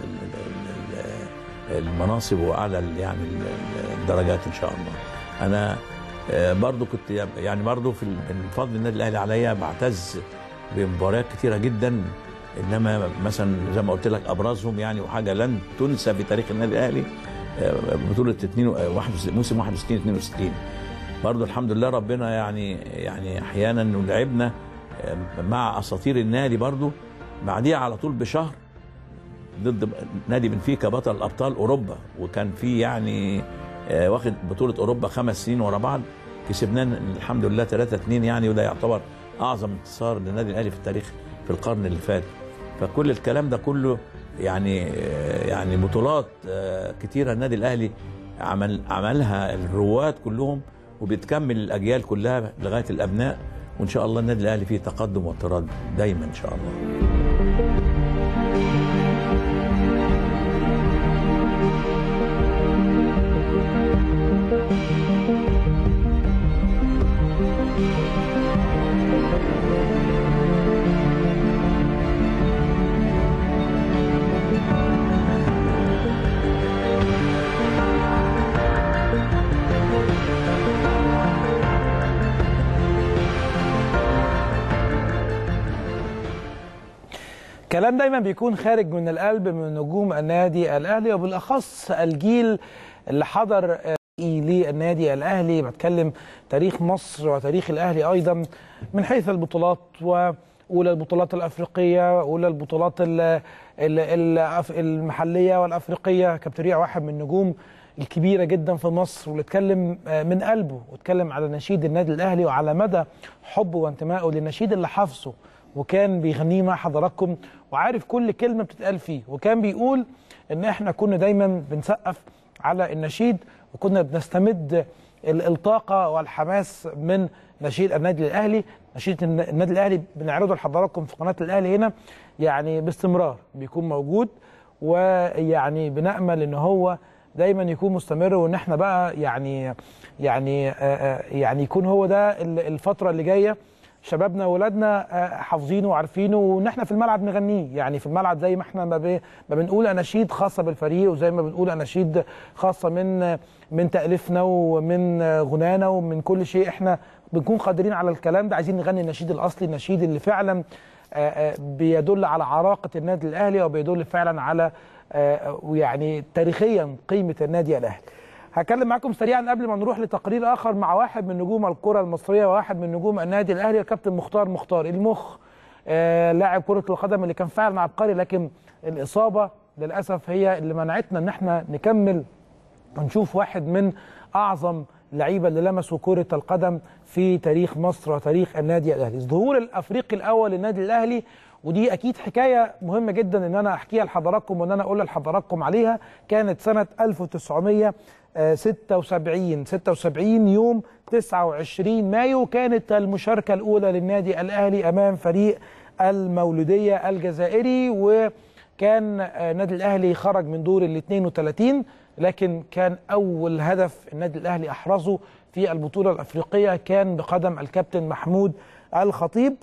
المناصب واعلى يعني الدرجات ان شاء الله. انا برضو كنت يعني برضو من فضل النادي الاهلي عليا بعتز بمباريات كتيره جدا، انما مثلا زي ما قلت لك ابرزهم يعني وحاجه لن تنسى في تاريخ النادي الاهلي بطوله موسم 61-62. برضو الحمد لله ربنا يعني احيانا لعبنا مع اساطير النادي برضو بعديها على طول بشهر ضد نادي بنفيكا بطل ابطال اوروبا، وكان في يعني واخد بطوله اوروبا 5 سنين ورا بعض، كسبناه الحمد لله 3-2 يعني، وده يعتبر اعظم انتصار للنادي الاهلي في التاريخ في القرن اللي فات. فكل الكلام ده كله يعني بطولات كتيره النادي الاهلي عملها الرواد كلهم، وبتكمل الاجيال كلها لغايه الابناء، وان شاء الله النادي الاهلي فيه تقدم واطراد دايما ان شاء الله. كلام دايما بيكون خارج من القلب من نجوم النادي الاهلي، وبالاخص الجيل اللي حضر للنادي الاهلي. بتكلم تاريخ مصر وتاريخ الاهلي ايضا من حيث البطولات، واولى البطولات الافريقيه واولى البطولات المحليه والافريقيه. كابتن ريع واحد من النجوم الكبيره جدا في مصر، واللي اتكلم من قلبه واتكلم على نشيد النادي الاهلي وعلى مدى حبه وانتمائه للنشيد اللي حافظه وكان بيغنيه مع حضراتكم، وعارف كل كلمه بتتقال فيه. وكان بيقول ان احنا كنا دايما بنسقف على النشيد، وكنا بنستمد الطاقه والحماس من نشيد النادي الاهلي. نشيد النادي الاهلي بنعرضه لحضراتكم في قناه الاهلي هنا يعني باستمرار بيكون موجود، ويعني بنامل ان هو دايما يكون مستمر، وان احنا بقى يعني يكون هو ده الفتره اللي جايه شبابنا وولادنا حافظينه وعارفينه، وان احنا في الملعب نغنيه. يعني في الملعب زي ما احنا ما بنقول اناشيد خاصه بالفريق، وزي ما بنقول اناشيد خاصه من تاليفنا ومن غنانا ومن كل شيء، احنا بنكون قادرين على الكلام ده. عايزين نغني النشيد الاصلي، النشيد اللي فعلا بيدل على عراقه النادي الاهلي، وبيدل فعلا على يعني تاريخيا قيمه النادي الاهلي. هكلم معاكم سريعا قبل ما نروح لتقرير اخر مع واحد من نجوم الكره المصريه وواحد من نجوم النادي الاهلي، الكابتن مختار المخ، لاعب كره القدم اللي كان فعلا عبقري، لكن الاصابه للاسف هي اللي منعتنا ان احنا نكمل ونشوف واحد من اعظم لعيبه اللي لمسوا كره القدم في تاريخ مصر وتاريخ النادي الاهلي. الظهور الافريقي الاول للنادي الاهلي، ودي اكيد حكايه مهمه جدا ان انا احكيها لحضراتكم وان انا اقول لحضراتكم عليها. كانت سنه 1976 يوم 29 مايو، كانت المشاركه الاولى للنادي الاهلي امام فريق المولوديه الجزائري، وكان النادي الاهلي خرج من دور ال 32، لكن كان اول هدف النادي الاهلي احرزه في البطوله الافريقيه كان بقدم الكابتن محمود الخطيب.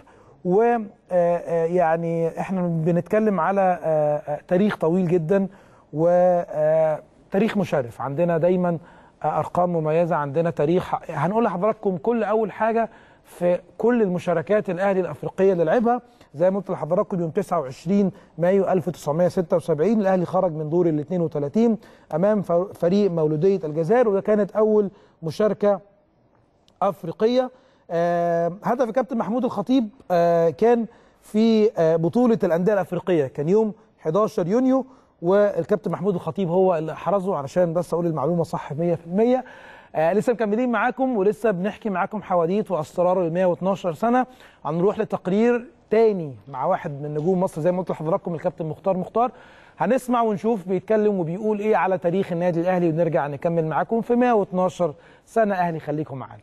ويعني احنا بنتكلم على تاريخ طويل جدا وتاريخ مشرف. عندنا دايما ارقام مميزه، عندنا تاريخ هنقول لحضراتكم كل اول حاجه في كل المشاركات الاهلي الافريقيه اللي لعبها. زي ما قلت لحضراتكم يوم 29 مايو 1976 الاهلي خرج من دور ال 32 امام فريق مولوديه الجزائر، وده كانت اول مشاركه افريقيه. هدف الكابتن محمود الخطيب كان في بطوله الانديه الافريقيه، كان يوم 11 يونيو، والكابتن محمود الخطيب هو اللي حرزه، علشان بس اقول المعلومه صح 100%. لسه مكملين معاكم ولسه بنحكي معاكم حواديت واسرار ال 112 سنه. هنروح لتقرير تاني مع واحد من نجوم مصر زي ما قلت لحضراتكم، الكابتن مختار. هنسمع ونشوف بيتكلم وبيقول ايه على تاريخ النادي الاهلي، ونرجع نكمل معاكم في 112 سنه اهلي. خليكم معانا.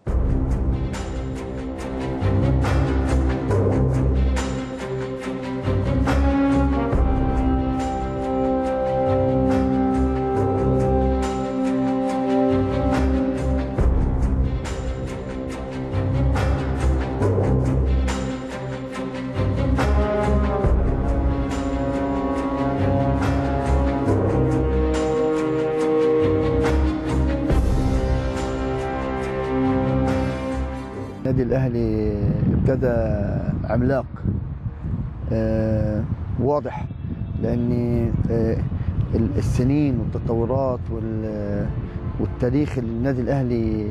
النادي الأهلي ابتدى عملاق واضح، لأن السنين والتطورات والتاريخ اللي النادي الأهلي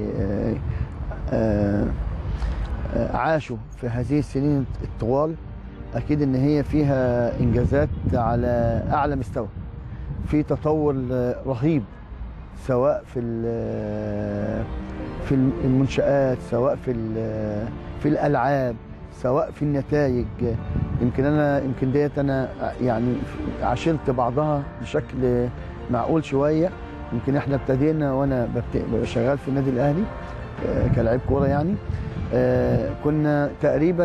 عاشوا في هذه السنين الطوال أكيد إن هي فيها إنجازات على أعلى مستوى، في تطور رهيب سواء في المنشآت، سواء في الألعاب، سواء في النتائج. يمكن ديت أنا يعني عاشرت بعضها بشكل معقول شوية. يمكن احنا ابتدينا وانا شغال في النادي الأهلي كلاعب كورة، يعني كنا تقريبا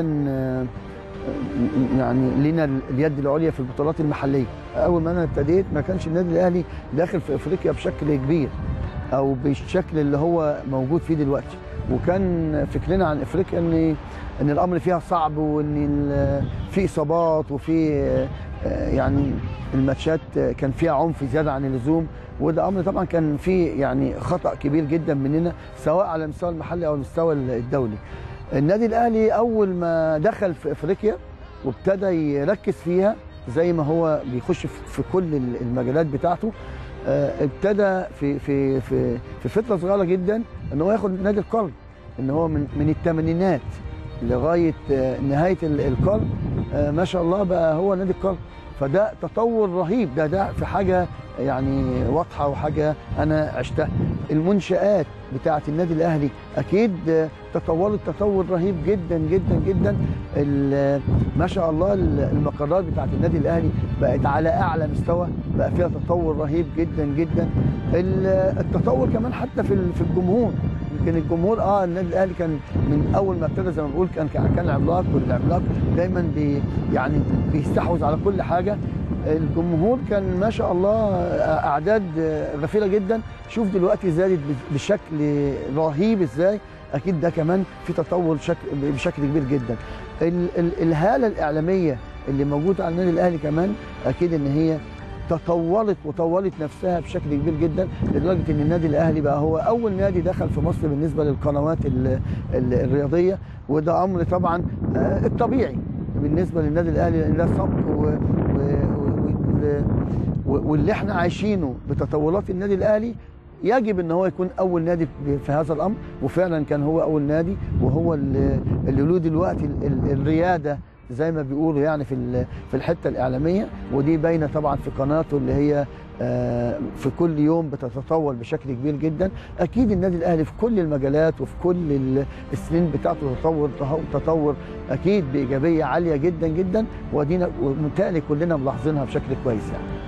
يعني لنا اليد العليا في البطولات المحلية. أول ما أنا ابتديت ما كانش النادي الأهلي داخل في أفريقيا بشكل كبير او بالشكل اللي هو موجود فيه دلوقتي، وكان فكرنا عن افريقيا ان الامر فيها صعب، وان في اصابات، وفي يعني الماتشات كان فيها عنف زياده عن اللزوم، وده امر طبعا كان فيه يعني خطا كبير جدا مننا سواء على المستوى المحلي او المستوى الدولي. النادي الاهلي اول ما دخل في افريقيا وابتدى يركز فيها زي ما هو بيخش في كل المجالات بتاعته، ابتدى في فتره صغيره جدا ان هو ياخد نادي القرن، ان هو من الثمانينات لغايه نهايه القرن ما شاء الله بقى هو نادي القرن. فده تطور رهيب، ده في حاجه يعني واضحه وحاجه انا عشتها. المنشآت بتاعه النادي الاهلي اكيد تطورت تطور رهيب جدا جدا جدا. ما شاء الله المقرات بتاعه النادي الاهلي بقت على اعلى مستوى، بقى فيها تطور رهيب جدا جدا. التطور كمان حتى في الجمهور. يمكن الجمهور النادي الاهلي كان من اول ما ابتدى زي ما بقول كان عملاق، والعملاق دايما يعني بيستحوذ على كل حاجه. الجمهور كان ما شاء الله اعداد غفيره جدا. شوف دلوقتي زادت بشكل رهيب ازاي. اكيد ده كمان في تطور بشكل كبير جدا. الهاله الاعلاميه اللي موجوده على النادي الاهلي كمان اكيد ان هي وطورت نفسها بشكل كبير جدا، لدرجه ان النادي الاهلي بقى هو اول نادي دخل في مصر بالنسبه للقنوات الرياضيه، وده امر طبعا الطبيعي بالنسبه للنادي الاهلي، لان ده سبق واللي احنا عايشينه بتطورات النادي الاهلي يجب ان هو يكون اول نادي في هذا الامر، وفعلا كان هو اول نادي، وهو اللي له دلوقتي الرياده زي ما بيقولوا يعني في الحته الاعلاميه، ودي باينه طبعا في قناته اللي هي في كل يوم بتتطور بشكل كبير جدا. اكيد النادي الاهلي في كل المجالات وفي كل السنين بتاعته تطور اكيد بايجابيه عاليه جدا جدا، ودينا ومتهيألي كلنا ملاحظينها بشكل كويس يعني.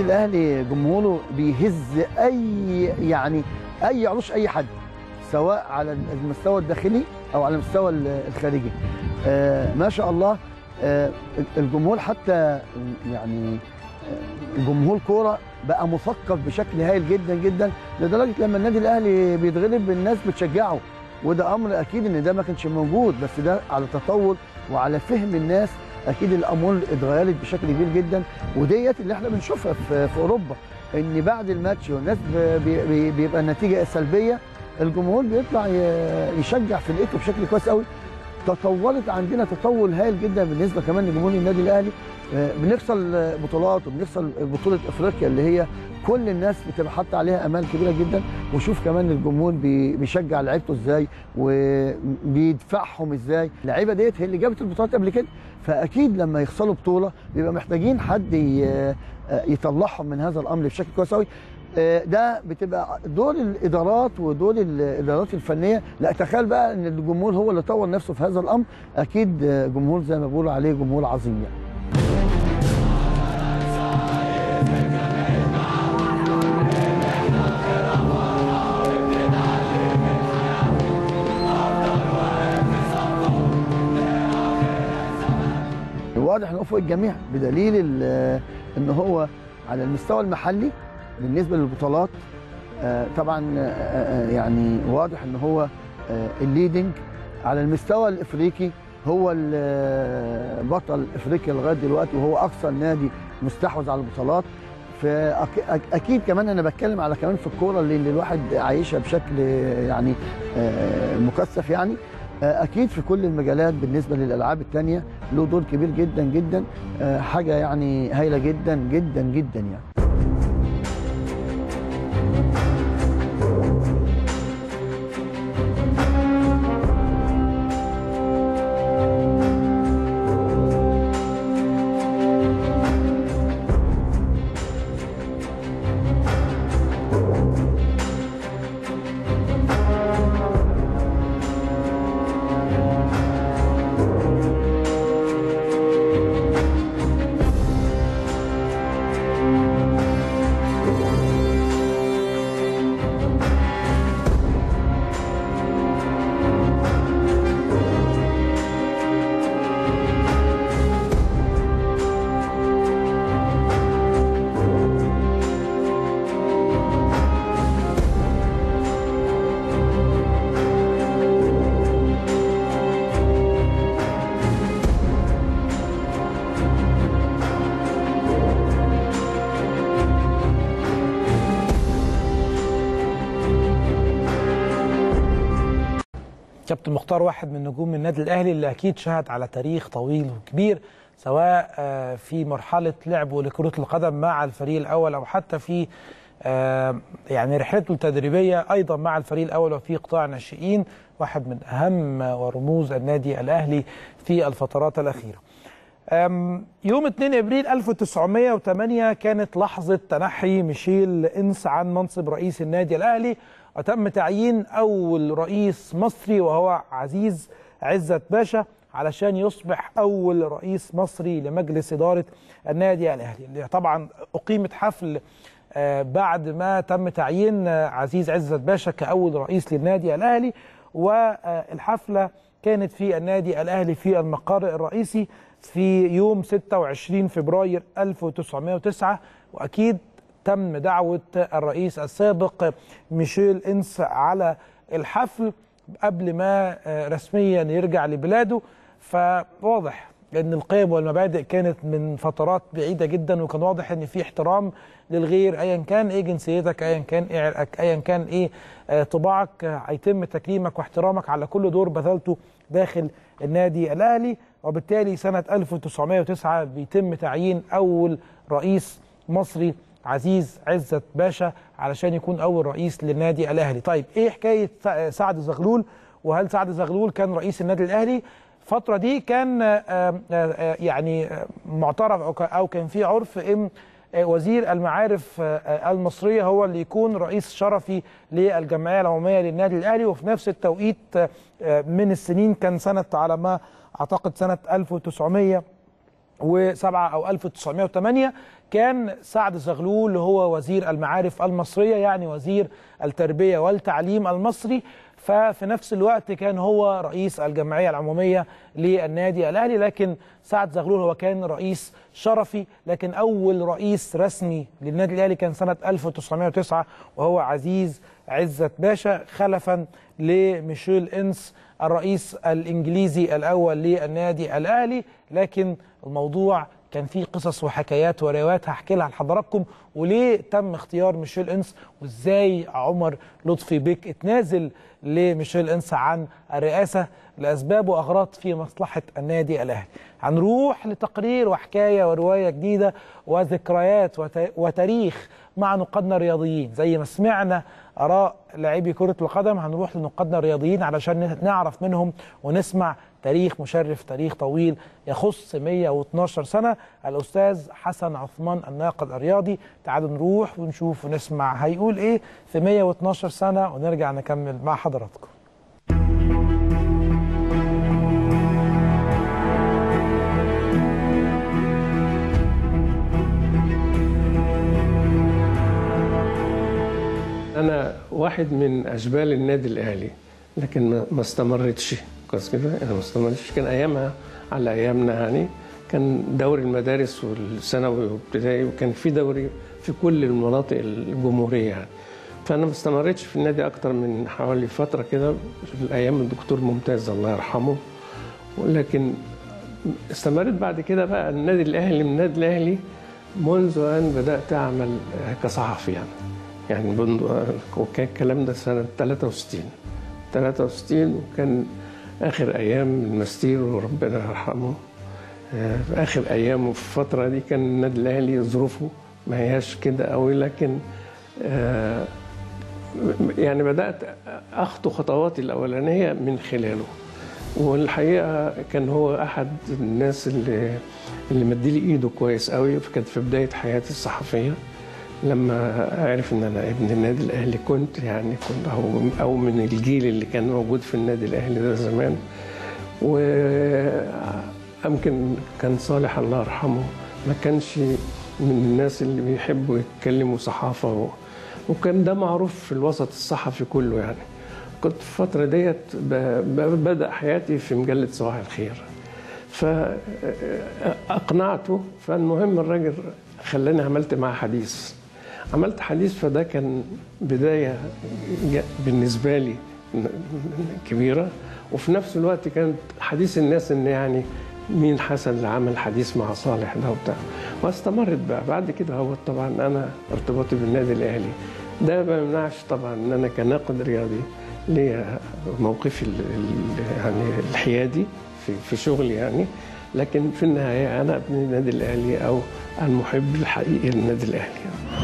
الاهلي جمهوره بيهز اي عروش اي حد، سواء على المستوى الداخلي او على المستوى الخارجي. ما شاء الله. الجمهور حتى يعني جمهور كوره بقى مثقف بشكل هائل جدا جدا، لدرجه لما النادي الاهلي بيتغلب الناس بتشجعه، وده امر اكيد ان ده ما كانش موجود، بس ده على تطور وعلى فهم الناس. اكيد الامور اتغيرت بشكل كبير جدا، وديت اللي احنا بنشوفها في اوروبا، ان بعد الماتش والناس بيبقى النتيجه سلبيه، الجمهور بيطلع يشجع فرقته بشكل كويس قوي. تطورت عندنا تطور هائل جدا بالنسبه كمان لجمهور النادي الاهلي. بنخسر بطولات، وبنخسر بطوله افريقيا اللي هي كل الناس بتبقى حاطه عليها امال كبيره جدا، وشوف كمان الجمهور بيشجع لعيبته ازاي وبيدفعهم ازاي. اللعيبه ديت هي اللي جابت البطولات قبل كده، فاكيد لما يخسروا بطوله بيبقى محتاجين حد يطلعهم من هذا الامر بشكل كويس قوي. ده بتبقى دور الادارات ودور الادارات الفنيه. لا تخيل بقى ان الجمهور هو اللي طور نفسه في هذا الامر، اكيد جمهور زي ما بيقولوا عليه جمهور عظيم يعني. واضح انه فوق الجميع، بدليل ان هو على المستوى المحلي بالنسبه للبطولات طبعا يعني واضح ان هو الليدنج. على المستوى الافريقي هو بطل افريقيا لغايه دلوقتي، وهو اكثر نادي مستحوذ على البطولات. فاكيد كمان انا بتكلم على كمان في الكوره اللي الواحد عايشها بشكل يعني مكثف يعني. اكيد في كل المجالات بالنسبه للالعاب الثانيه له دور كبير جدا جدا، حاجه يعني هايله جدا جدا جدا يعني. كابتن مختار واحد من نجوم النادي الاهلي اللي اكيد شهد على تاريخ طويل وكبير، سواء في مرحله لعبه لكره القدم مع الفريق الاول او حتى في يعني رحلته التدريبيه ايضا مع الفريق الاول وفي قطاع الناشئين. واحد من اهم ورموز النادي الاهلي في الفترات الاخيره. يوم 2 ابريل 1908 كانت لحظه تنحي ميشيل إنس عن منصب رئيس النادي الاهلي، وتم تعيين أول رئيس مصري وهو عزيز عزت باشا علشان يصبح أول رئيس مصري لمجلس إدارة النادي الأهلي. طبعا أقيمت حفل بعد ما تم تعيين عزيز عزت باشا كأول رئيس للنادي الأهلي، والحفلة كانت في النادي الأهلي في المقر الرئيسي في يوم 26 فبراير 1909. وأكيد تم دعوة الرئيس السابق ميشيل إنس على الحفل قبل ما رسميا يرجع لبلاده. فواضح ان القيم والمبادئ كانت من فترات بعيدة جدا، وكان واضح ان في احترام للغير ايا كان ايه جنسيتك، ايا كان ايه عرقك، ايا كان ايه طباعك، هيتم تكريمك واحترامك على كل دور بذلته داخل النادي الاهلي. وبالتالي سنة 1909 بيتم تعيين اول رئيس مصري عزيز عزت باشا علشان يكون اول رئيس للنادي الاهلي. طيب ايه حكايه سعد زغلول، وهل سعد زغلول كان رئيس النادي الاهلي؟ الفتره دي كان يعني معترف او كان في عرف ان وزير المعارف المصريه هو اللي يكون رئيس شرفي للجمعيه العموميه للنادي الاهلي. وفي نفس التوقيت من السنين كان سنه على ما اعتقد سنه 1900 أو 1908 كان سعد زغلول اللي هو وزير المعارف المصرية، يعني وزير التربية والتعليم المصري. ففي نفس الوقت كان هو رئيس الجمعية العمومية للنادي الأهلي، لكن سعد زغلول هو كان رئيس شرفي. لكن أول رئيس رسمي للنادي الأهلي كان سنة 1909 وهو عزيز عزت باشا، خلفا لميشيل إنس الرئيس الإنجليزي الأول للنادي الأهلي. لكن الموضوع كان فيه قصص وحكايات وروايات هحكي لها لحضراتكم، وليه تم اختيار ميشيل إنس، وازاي عمر لطفي بيك اتنازل لميشيل إنس عن الرئاسة لأسباب وأغراض في مصلحة النادي الأهلي. هنروح لتقرير وحكاية ورواية جديدة وذكريات وتاريخ مع نقادنا الرياضيين. زي ما سمعنا آراء لاعبي كرة القدم، هنروح لنقادنا الرياضيين علشان نعرف منهم ونسمع تاريخ مشرف، تاريخ طويل يخص 112 سنة. الأستاذ حسن عثمان الناقد الرياضي، تعالوا نروح ونشوف ونسمع هيقول إيه في 112 سنة ونرجع نكمل مع حضراتكم. أنا واحد من أشبال النادي الأهلي، لكن ما استمرتش كويس كده. أنا ما استمرتش، كان أيامها على أيامنا يعني كان دوري المدارس والثانوي وابتدائي، وكان في دوري في كل المناطق الجمهورية يعني. فأنا ما استمرتش في النادي أكتر من حوالي فترة كده في أيام الدكتور ممتاز الله يرحمه، ولكن استمرت بعد كده بقى النادي الأهلي من النادي الأهلي منذ أن بدأت أعمل كصحفي يعني وكان الكلام ده سنة 63 وكان آخر أيام المستير وربنا يرحمه. في آخر أيامه في الفترة دي كان النادي الأهلي ظروفه ما هياش كده قوي، لكن يعني بدأت أخطو خطواتي الأولانية من خلاله. والحقيقة كان هو أحد الناس اللي مديلي إيده كويس قوي. كانت في بداية حياتي الصحفية لما عرف ان انا ابن النادي الاهلي، كنت او من الجيل اللي كان موجود في النادي الاهلي ده زمان. ويمكن كان صالح الله يرحمه ما كانش من الناس اللي بيحبوا يتكلموا صحافه، وكان ده معروف في الوسط الصحفي كله يعني. كنت في الفتره ديت بدأ حياتي في مجله صباح الخير، فاقنعته. فالمهم الراجل خلاني عملت معاه عملت حديث، فده كان بداية بالنسبة لي كبيرة. وفي نفس الوقت كانت حديث الناس ان يعني مين حسن اللي عمل حديث مع صالح ده وبتاع. واستمرت بقى بعد كده. هو طبعا انا ارتباطي بالنادي الاهلي ده ما يمنعش طبعا ان انا كناقد رياضي ليا موقفي يعني الحيادي في شغلي يعني، لكن في النهاية أنا ابن النادي الأهلي أو المحب الحقيقي للنادي الأهلي.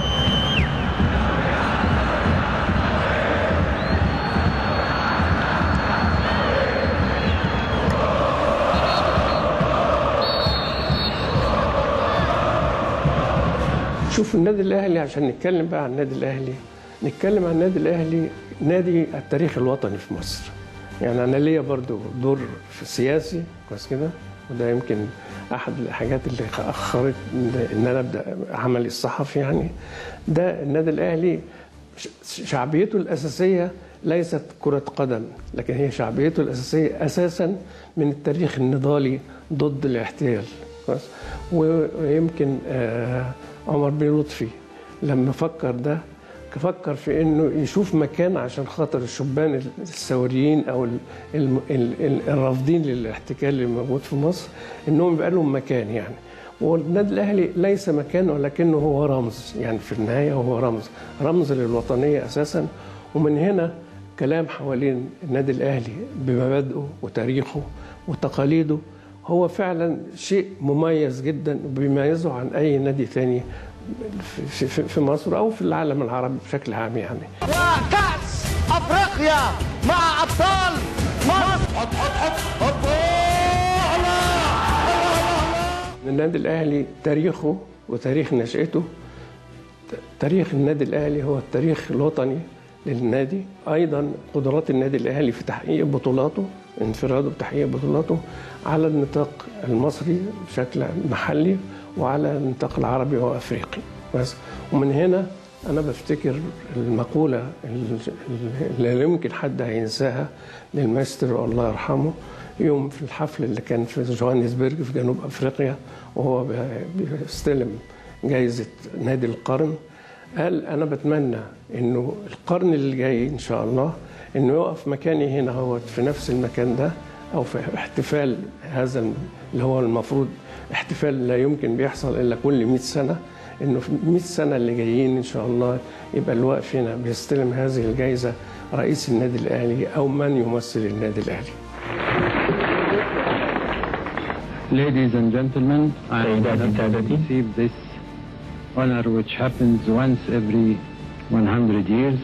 شوف النادي الأهلي، عشان نتكلم بقى عن النادي الأهلي، نتكلم عن النادي الأهلي نادي التاريخ الوطني في مصر. يعني أنا ليا برضو دور في سياسي كويس كده، وده يمكن احد الحاجات اللي اخرت ان انا ابدا عملي الصحفي يعني. ده النادي الاهلي شعبيته الاساسيه ليست كره قدم، لكن هي شعبيته الاساسيه اساسا من التاريخ النضالي ضد الاحتلال. ويمكن عمر بن لطفي لما فكر في انه يشوف مكان عشان خاطر الشبان الثوريين او الرافضين للاحتلال اللي موجود في مصر، انهم يبقى لهم مكان يعني. والنادي الاهلي ليس مكان ولكنه هو رمز، يعني في النهايه هو رمز للوطنيه اساسا. ومن هنا كلام حوالين النادي الاهلي بمبادئه وتاريخه وتقاليده هو فعلا شيء مميز جدا وبيميزه عن اي نادي ثاني في مصر او في العالم العربي بشكل عام يعني. وكأس افريقيا مع ابطال مصر. النادي الاهلي تاريخه وتاريخ نشأته، تاريخ النادي الاهلي هو التاريخ الوطني للنادي، أيضا قدرات النادي الأهلي في تحقيق بطولاته، انفراده بتحقيق بطولاته على النطاق المصري بشكل محلي وعلى النطاق العربي وأفريقي بس. ومن هنا أنا بفتكر المقولة اللي لا يمكن حد هينساها للماستر الله يرحمه، يوم في الحفل اللي كان في جوهانسبرج في جنوب أفريقيا وهو بيستلم جائزة نادي القرن. قال أنا بتمنى إنه القرن اللي جاي إن شاء الله إنه يقف مكاني هنا هو في نفس المكان ده، أو في احتفال هذا اللي هو المفروض احتفال لا يمكن بيحصل إلا كل 100 سنة، إنه في 100 سنة اللي جايين إن شاء الله يبقى اللي واقف هنا بيستلم هذه الجائزة رئيس النادي الأهلي أو من يمثل النادي الأهلي. Ladies and gentlemen, I have received this honor which happens once every 100 years.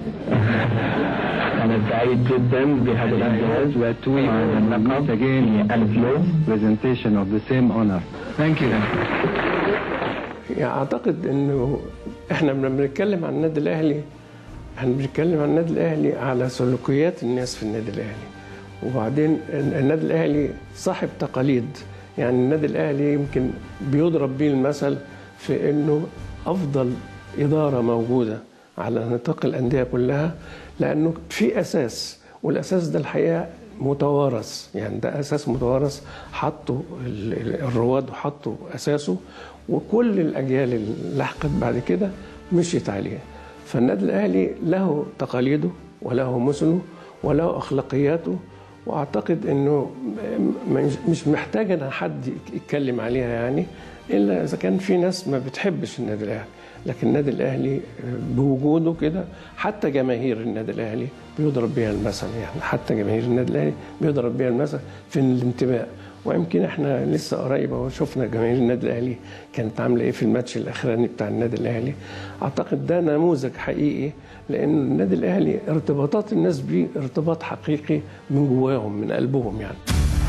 أنا سعيد جدا بهذا الإنجاز وأتوي meet again presentation of the same honor. Thank you. يعني أعتقد إنه إحنا لما بنتكلم عن النادي الأهلي بنتكلم عن النادي الأهلي على سلوكيات الناس في النادي الأهلي، وبعدين النادي الأهلي صاحب تقاليد. يعني النادي الأهلي يمكن بيضرب بيه المثل في إنه أفضل إدارة موجودة على نطاق الأندية كلها، لأنه في أساس، والأساس ده الحقيقة متوارث. يعني ده أساس متوارث حطوا الرواد وحطوا أساسه، وكل الأجيال اللي لحقت بعد كده مشيت عليه. فالنادي الأهلي له تقاليده وله مثله وله أخلاقياته، وأعتقد أنه مش محتاج أن حد يتكلم عليها، يعني إلا إذا كان في ناس ما بتحبش النادي الأهلي. لكن النادي الأهلي بوجوده كده حتى جماهير النادي الأهلي بيضرب بها المثل، يعني حتى جماهير النادي الأهلي بيضرب بها المثل في الانتماء. ويمكن احنا لسه قريب وشفنا جماهير النادي الأهلي كانت عاملة ايه في الماتش الأخراني بتاع النادي الأهلي. أعتقد ده نموذج حقيقي، لأن النادي الأهلي ارتباطات الناس بيه ارتباط حقيقي من جواهم من قلبهم. يعني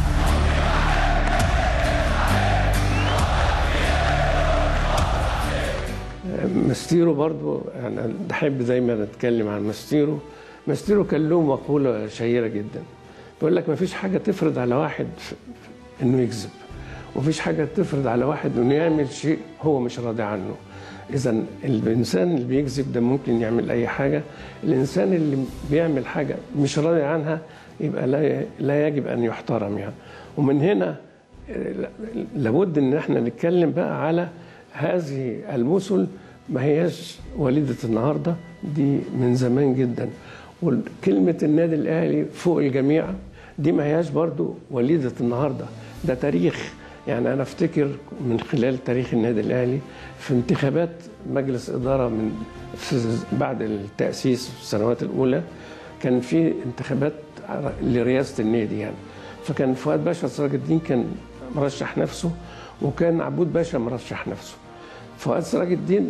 ماستيرو برضو أنا بحب دايما أتكلم عن ماستيرو. ماستيرو كان له مقولة شهيرة جدا، بيقول لك ما فيش حاجة تفرض على واحد إنه يكذب، ومفيش حاجة تفرض على واحد إنه يعمل شيء هو مش راضي عنه. إذا الإنسان اللي بيكذب ده ممكن يعمل أي حاجة، الإنسان اللي بيعمل حاجة مش راضي عنها يبقى لا يجب أن يحترم. يعني ومن هنا لابد إن احنا نتكلم بقى على هذه المثل، ما هياش وليدة النهاردة، دي من زمان جدا. وكلمة النادي الأهلي فوق الجميع دي ما هياش برضو وليدة النهاردة، ده تاريخ. يعني أنا أفتكر من خلال تاريخ النادي الأهلي في انتخابات مجلس إدارة بعد التأسيس في السنوات الأولى كان في انتخابات لرئاسة النادي، يعني فكان فؤاد باشا سراج الدين كان مرشح نفسه، وكان عبود باشا مرشح نفسه. فؤاد سراج الدين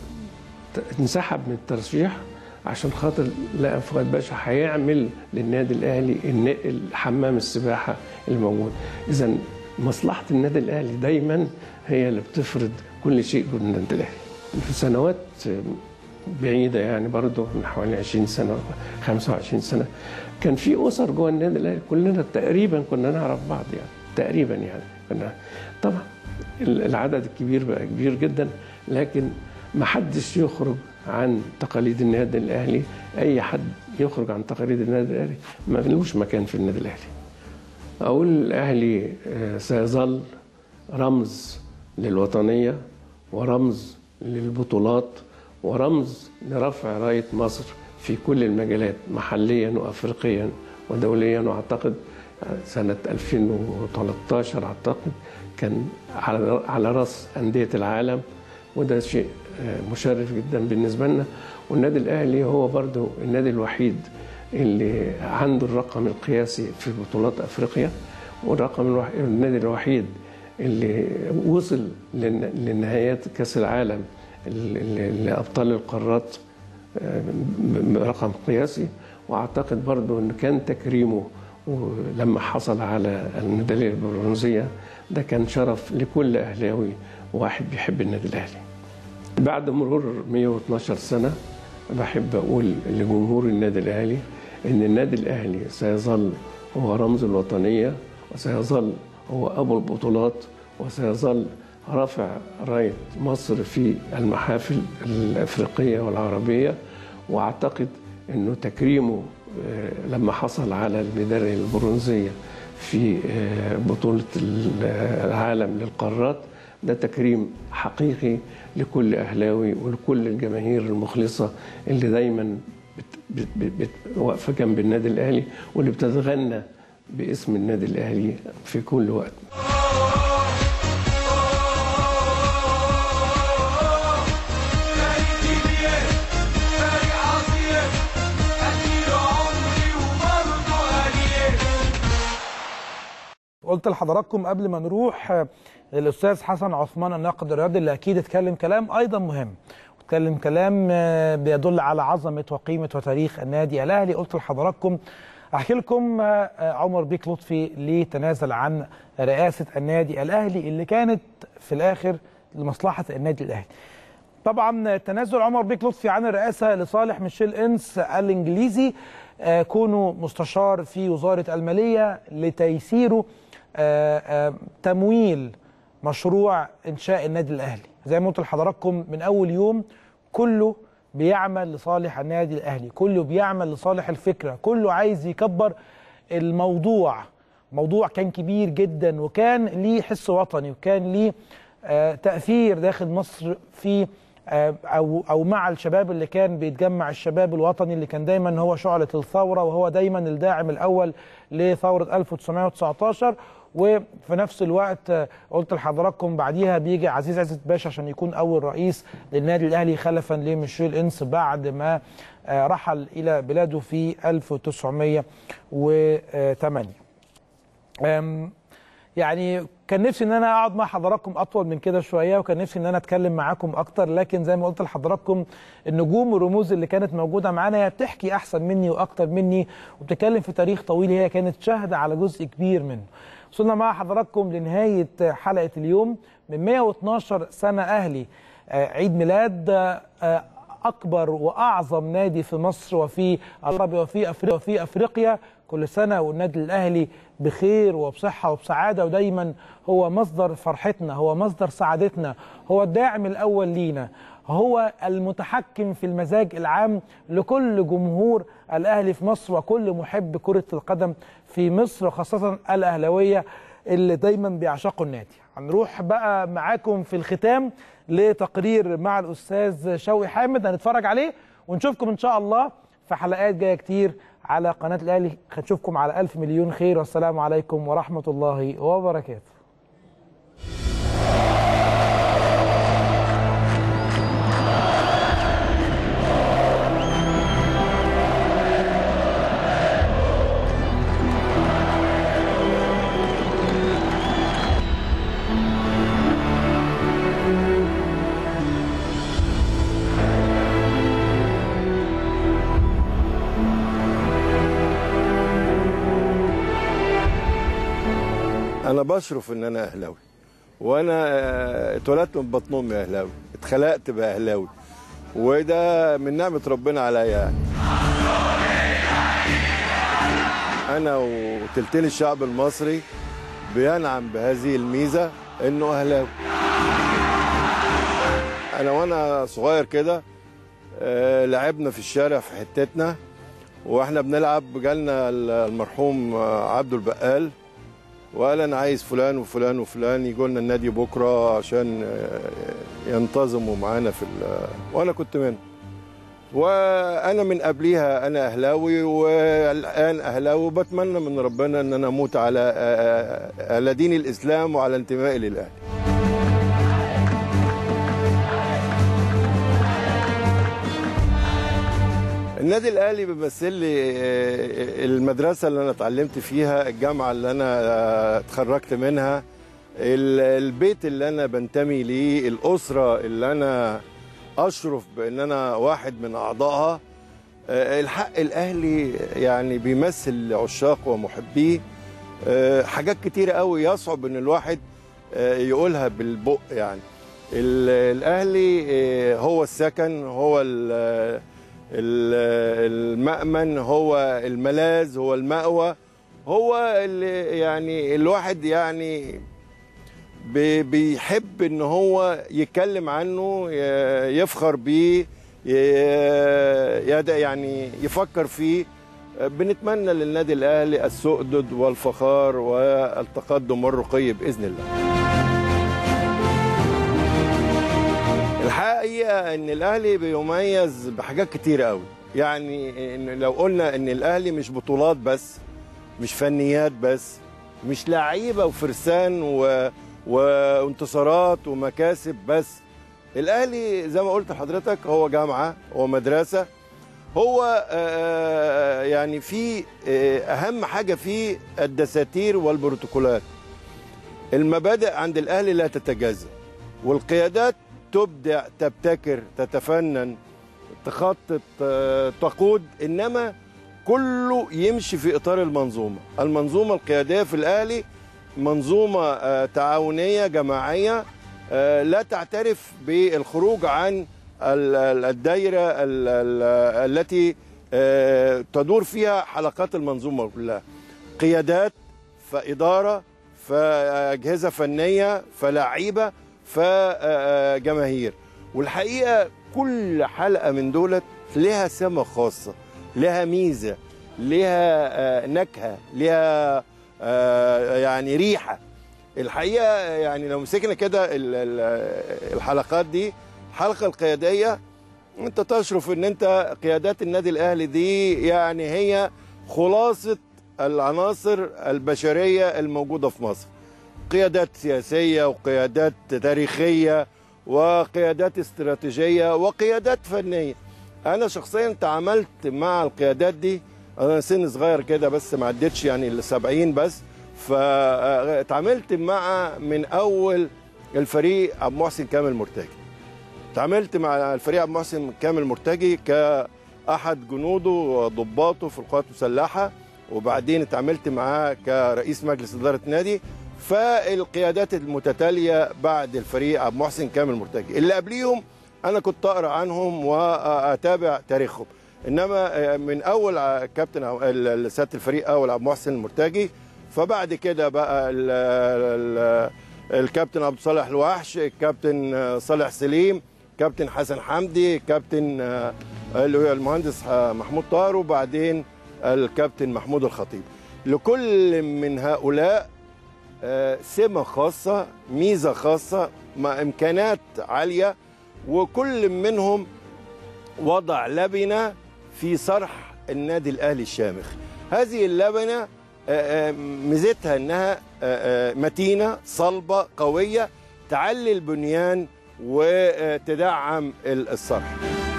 انسحب من الترشيح عشان خاطر لقى فؤاد باشا هيعمل للنادي الأهلي حمام السباحة اللي موجود. إذا مصلحة النادي الأهلي دايما هي اللي بتفرض كل شيء جوه النادي الأهلي. في سنوات بعيدة يعني برضه من حوالي 20 سنة 25 سنة كان في أسر جوه النادي الأهلي كلنا تقريبا كنا نعرف بعض، يعني تقريبا يعني كنا. طبعا العدد الكبير بقى كبير جدا، لكن ما حدش يخرج عن تقاليد النادي الأهلي. أي حد يخرج عن تقاليد النادي الأهلي ما لهوش مكان في النادي الأهلي. أقول الأهلي سيظل رمز للوطنية ورمز للبطولات ورمز لرفع راية مصر في كل المجالات محليا وأفريقيا ودوليا. وأعتقد سنة 2013 أعتقد كان على رأس أندية العالم، وده شيء مشرف جدا بالنسبة لنا. والنادي الأهلي هو برضو النادي الوحيد اللي عنده الرقم القياسي في بطولات أفريقيا، النادي الوحيد اللي وصل لنهايات كأس العالم لأبطال القارات برقم قياسي. وأعتقد برضو أن كان تكريمه لما حصل على الميدالية البرونزية ده كان شرف لكل أهلاوي واحد بيحب النادي الأهلي. بعد مرور 112 سنة بحب أقول لجمهور النادي الأهلي إن النادي الأهلي سيظل هو رمز الوطنية، وسيظل هو أبو البطولات، وسيظل رافع راية مصر في المحافل الأفريقية والعربية. وأعتقد أنه تكريمه لما حصل على الميدالية البرونزية في بطولة العالم للقارات ده تكريم حقيقي لكل أهلاوي ولكل الجماهير المخلصة اللي دايما واقفة جنب النادي الأهلي واللي بتتغنى باسم النادي الأهلي في كل وقت. قلت لحضراتكم قبل ما نروح للأستاذ حسن عثمان الناقد الرياضي اللي أكيد اتكلم كلام أيضا مهم، واتكلم كلام بيدل على عظمة وقيمة وتاريخ النادي الأهلي. قلت لحضراتكم أحكي لكم عمر بيك لطفي ليه تنازل عن رئاسة النادي الأهلي اللي كانت في الآخر لمصلحة النادي الأهلي. طبعا تنازل عمر بيك لطفي عن الرئاسة لصالح ميشيل إنس الإنجليزي كونه مستشار في وزارة المالية لتيسيره تمويل مشروع إنشاء النادي الأهلي. زي ما قلت لحضراتكم من أول يوم كله بيعمل لصالح النادي الأهلي، كله بيعمل لصالح الفكرة، كله عايز يكبر الموضوع. موضوع كان كبير جدا وكان ليه حس وطني وكان ليه تأثير داخل مصر في أو مع الشباب اللي كان بيتجمع، الشباب الوطني اللي كان دايما هو شعلة الثورة وهو دايما الداعم الأول لثورة 1919. وفي نفس الوقت قلت لحضراتكم بعديها بيجي عزيز عزت باشا عشان يكون أول رئيس للنادي الأهلي خلفا لميشيل إنس بعد ما رحل إلى بلاده في 1908. يعني كان نفسي ان انا اقعد مع حضراتكم اطول من كده شويه، وكان نفسي ان انا اتكلم معاكم اكتر، لكن زي ما قلت لحضراتكم النجوم والرموز اللي كانت موجوده معانا هي بتحكي احسن مني واكتر مني وبتتكلم في تاريخ طويل هي كانت شاهده على جزء كبير منه. وصلنا مع حضراتكم لنهايه حلقه اليوم من 112 سنه اهلي، عيد ميلاد اكبر واعظم نادي في مصر وفي العربي وفي افريقيا. كل سنه والنادي الاهلي بخير وبصحه وبسعاده، ودايما هو مصدر فرحتنا، هو مصدر سعادتنا، هو الداعم الاول لينا، هو المتحكم في المزاج العام لكل جمهور الاهلي في مصر وكل محب كره القدم في مصر، وخاصه الاهلاويه اللي دايما بيعشقوا النادي. هنروح بقى معاكم في الختام لتقرير مع الاستاذ شوقي حامد هنتفرج عليه، ونشوفكم ان شاء الله في حلقات جايه كتير على قناه الاهلي. هنشوفكم على الف مليون خير، والسلام عليكم ورحمه الله وبركاته. أنا بشرف إن أنا أهلاوي، وأنا اتولدت من بطن أمي أهلاوي، اتخلقت بأهلاوي، وده من نعمة ربنا عليا يعني. أنا وتلتين الشعب المصري بينعم بهذه الميزة إنه أهلاوي. أنا وأنا صغير كده لعبنا في الشارع في حتتنا، وإحنا بنلعب جالنا المرحوم عبده البقال وقال انا عايز فلان وفلان وفلان يجوا لنا النادي بكره عشان ينتظموا معانا وانا كنت منهم. وانا من قبليها انا اهلاوي والان اهلاوي، وبتمنى من ربنا ان انا اموت على دين الاسلام وعلى انتمائي للاهلي. النادي الاهلي بيمثل لي المدرسه اللي انا اتعلمت فيها، الجامعه اللي انا اتخرجت منها، البيت اللي انا بنتمي ليه، الاسره اللي انا اشرف بان انا واحد من اعضائها. الحق الاهلي يعني بيمثل عشاق ومحبيه حاجات كتيره قوي يصعب ان الواحد يقولها بالبق. يعني الاهلي هو السكن، هو المأمن، هو الملاذ، هو المأوى، هو اللي يعني الواحد يعني بيحب ان هو يتكلم عنه، يفخر بيه، يعني يفكر فيه. بنتمنى للنادي الاهلي السؤدد والفخار والتقدم والرقي باذن الله. الحقيقه ان الاهلي بيميز بحاجات كتير قوي، يعني إن لو قلنا ان الاهلي مش بطولات بس، مش فنيات بس، مش لعيبه وفرسان وانتصارات ومكاسب بس. الاهلي زي ما قلت لحضرتك هو جامعه، هو مدرسه، هو يعني في اهم حاجه فيه الدساتير والبروتوكولات. المبادئ عند الاهلي لا تتجزأ، والقيادات تبدع، تبتكر، تتفنن، تخطط، تقود، انما كله يمشي في اطار المنظومه القياديه في الاهلي منظومه تعاونيه جماعيه لا تعترف بالخروج عن الدائره التي تدور فيها حلقات المنظومه كلها. قيادات، فاداره، فاجهزه فنيه، فلاعيبه، فجماهير. والحقيقه كل حلقه من دولت لها سمه خاصه، لها ميزه، لها نكهه، لها يعني ريحه. الحقيقه يعني لو مسكنا كده الحلقات دي، الحلقه القياديه انت تشرف ان انت قيادات النادي الاهلي دي يعني هي خلاصه العناصر البشريه الموجوده في مصر. قيادات سياسيه، وقيادات تاريخيه، وقيادات استراتيجيه، وقيادات فنيه. انا شخصيا تعاملت مع القيادات دي، انا سن صغير كده بس ما عدتش يعني ال70 بس، فتعاملت من اول الفريق عبد المحسن كامل مرتجي. تعاملت مع الفريق عبد المحسن كامل مرتجي كاحد جنوده وضباطه في القوات المسلحه، وبعدين اتعاملت معاه كرئيس مجلس اداره نادي. فالقيادات المتتاليه بعد الفريق عبد المحسن كامل مرتجي اللي قبليهم انا كنت اقرا عنهم واتابع تاريخهم، انما من اول كابتن سياده الفريق اول عبد المحسن المرتجي، فبعد كده بقى الكابتن عبد الصالح الوحش، الكابتن صالح سليم، كابتن حسن حمدي، كابتن المهندس محمود طاهر، وبعدين الكابتن محمود الخطيب. لكل من هؤلاء سمة خاصة، ميزة خاصة، مع إمكانات عالية، وكل منهم وضع لبنة في صرح النادي الأهلي الشامخ. هذه اللبنة ميزتها أنها متينة، صلبة، قوية، تعلي البنيان وتدعم الصرح.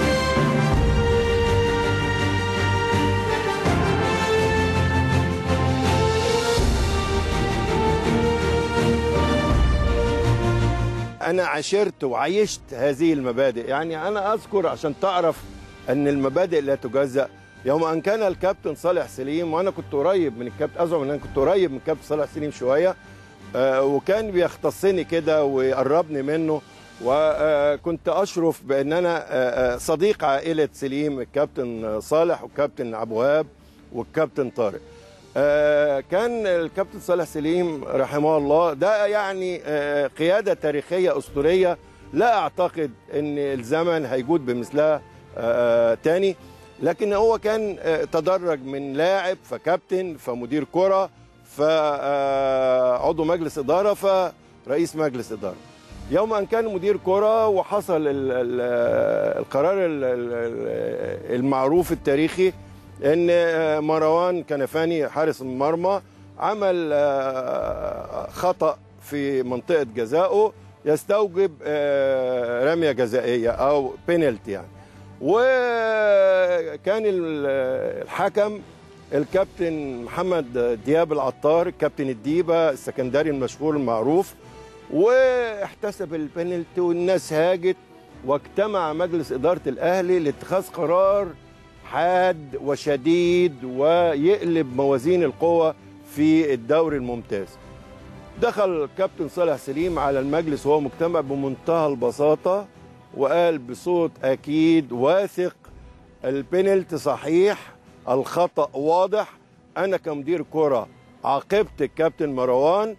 أنا عشرت وعيشت هذه المبادئ، يعني أنا أذكر عشان تعرف أن المبادئ لا تجزأ. يوم أن كان الكابتن صالح سليم، وأنا كنت قريب من الكابتن، أزعم أن أنا كنت قريب من الكابتن صالح سليم شوية، وكان بيختصني كده ويقربني منه، وكنت أشرف بأن أنا صديق عائلة سليم، الكابتن صالح والكابتن عبد الوهاب والكابتن طارق. كان الكابتن صالح سليم رحمه الله ده يعني قيادة تاريخية أسطورية، لا أعتقد أن الزمن هيجود بمثلها تاني. لكن هو كان تدرج من لاعب، فكابتن، فمدير كرة، فعضو مجلس إدارة، فرئيس مجلس إدارة. يوم أن كان مدير كرة وحصل القرار المعروف التاريخي ان مروان كنفاني حارس المرمى عمل خطأ في منطقة جزائه يستوجب رمية جزائية او بينالتي يعني. وكان الحكم الكابتن محمد دياب العطار، كابتن الديبة السكندري المشهور المعروف، واحتسب البينالتي والناس هاجت، واجتمع مجلس إدارة الأهلي لاتخاذ قرار حاد وشديد ويقلب موازين القوة في الدوري الممتاز. دخل الكابتن صالح سليم على المجلس وهو مجتمع بمنتهى البساطة، وقال بصوت أكيد واثق البينالتي صحيح، الخطأ واضح. أنا كمدير كرة عاقبت الكابتن مروان،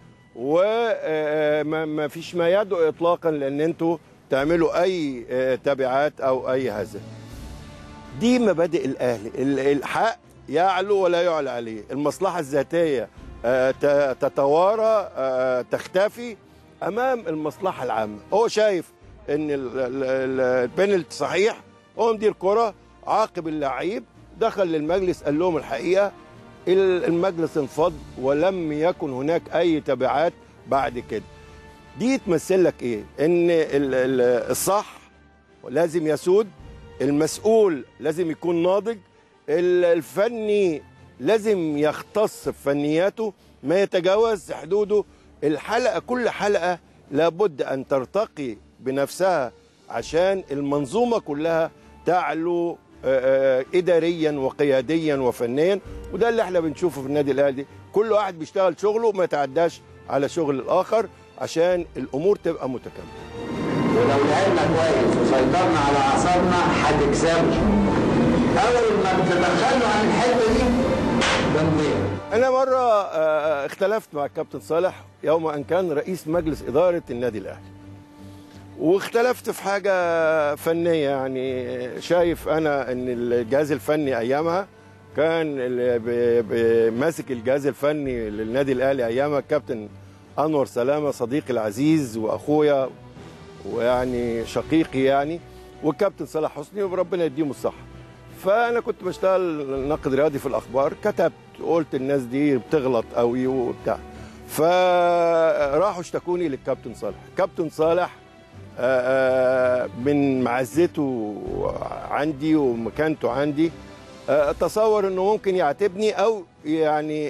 وما فيش ما يدعو إطلاقا لأن أنتوا تعملوا أي تبعات أو أي هذا. دي مبادئ الأهلي، الحق يعلو ولا يعلى عليه، المصلحة الذاتية تتوارى تختفي أمام المصلحة العامة. هو شايف إن البينالتي صحيح، هو مدير كرة عاقب اللعيب، دخل للمجلس قال لهم الحقيقة، المجلس انفض ولم يكن هناك أي تبعات بعد كده. دي تمثل لك إيه؟ إن الصح لازم يسود، المسؤول لازم يكون ناضج، الفني لازم يختص بفنياته ما يتجاوز حدوده. الحلقة كل حلقة لابد أن ترتقي بنفسها عشان المنظومة كلها تعلو إداريا وقياديا وفنيا. وده اللي احنا بنشوفه في النادي الأهلي، كل واحد بيشتغل شغله ما يتعداش على شغل الآخر عشان الأمور تبقى متكاملة. ولو لعبنا كويس وسيطرنا على أعصابنا هتكسبوا. أول ما بتتخلوا عن الحتة دي بنضيع. أنا مرة اختلفت مع الكابتن صالح يوم أن كان رئيس مجلس إدارة النادي الأهلي، واختلفت في حاجة فنية. يعني شايف أنا أن الجهاز الفني أيامها كان ماسك الجهاز الفني للنادي الأهلي أيامها الكابتن أنور سلامة، صديقي العزيز وأخويا ويعني شقيقي يعني، والكابتن صلاح حسني وربنا يديهم الصحة. فأنا كنت بشتغل ناقد رياضي في الأخبار، كتبت قلت الناس دي بتغلط قوي وبتاع، فراحوا اشتكوني للكابتن صالح. كابتن صالح من معزته عندي ومكانته عندي تصور انه ممكن يعاتبني او يعني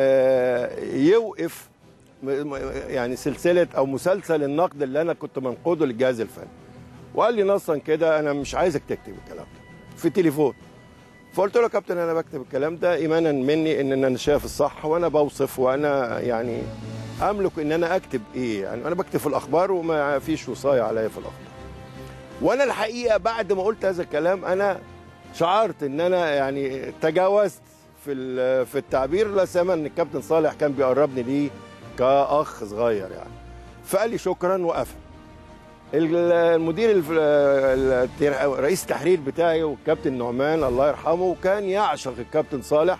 يوقف يعني سلسله او مسلسل النقد اللي انا كنت منقوده للجهاز الفني، وقال لي نصا كده انا مش عايزك تكتب الكلام ده في التليفون. فقلت له يا كابتن انا بكتب الكلام ده ايمانا مني ان انا شايف الصح وانا بوصف وانا يعني املك ان انا اكتب ايه، يعني انا بكتب في الاخبار وما فيش وصايه عليا في الاخبار. وانا الحقيقه بعد ما قلت هذا الكلام انا شعرت ان انا يعني تجاوزت في التعبير، لا سيما ان الكابتن صالح كان بيقربني ليه كاخ صغير يعني. فقال لي شكرا وقفل. المدير رئيس التحرير بتاعي والكابتن نعمان الله يرحمه كان يعشق الكابتن صالح،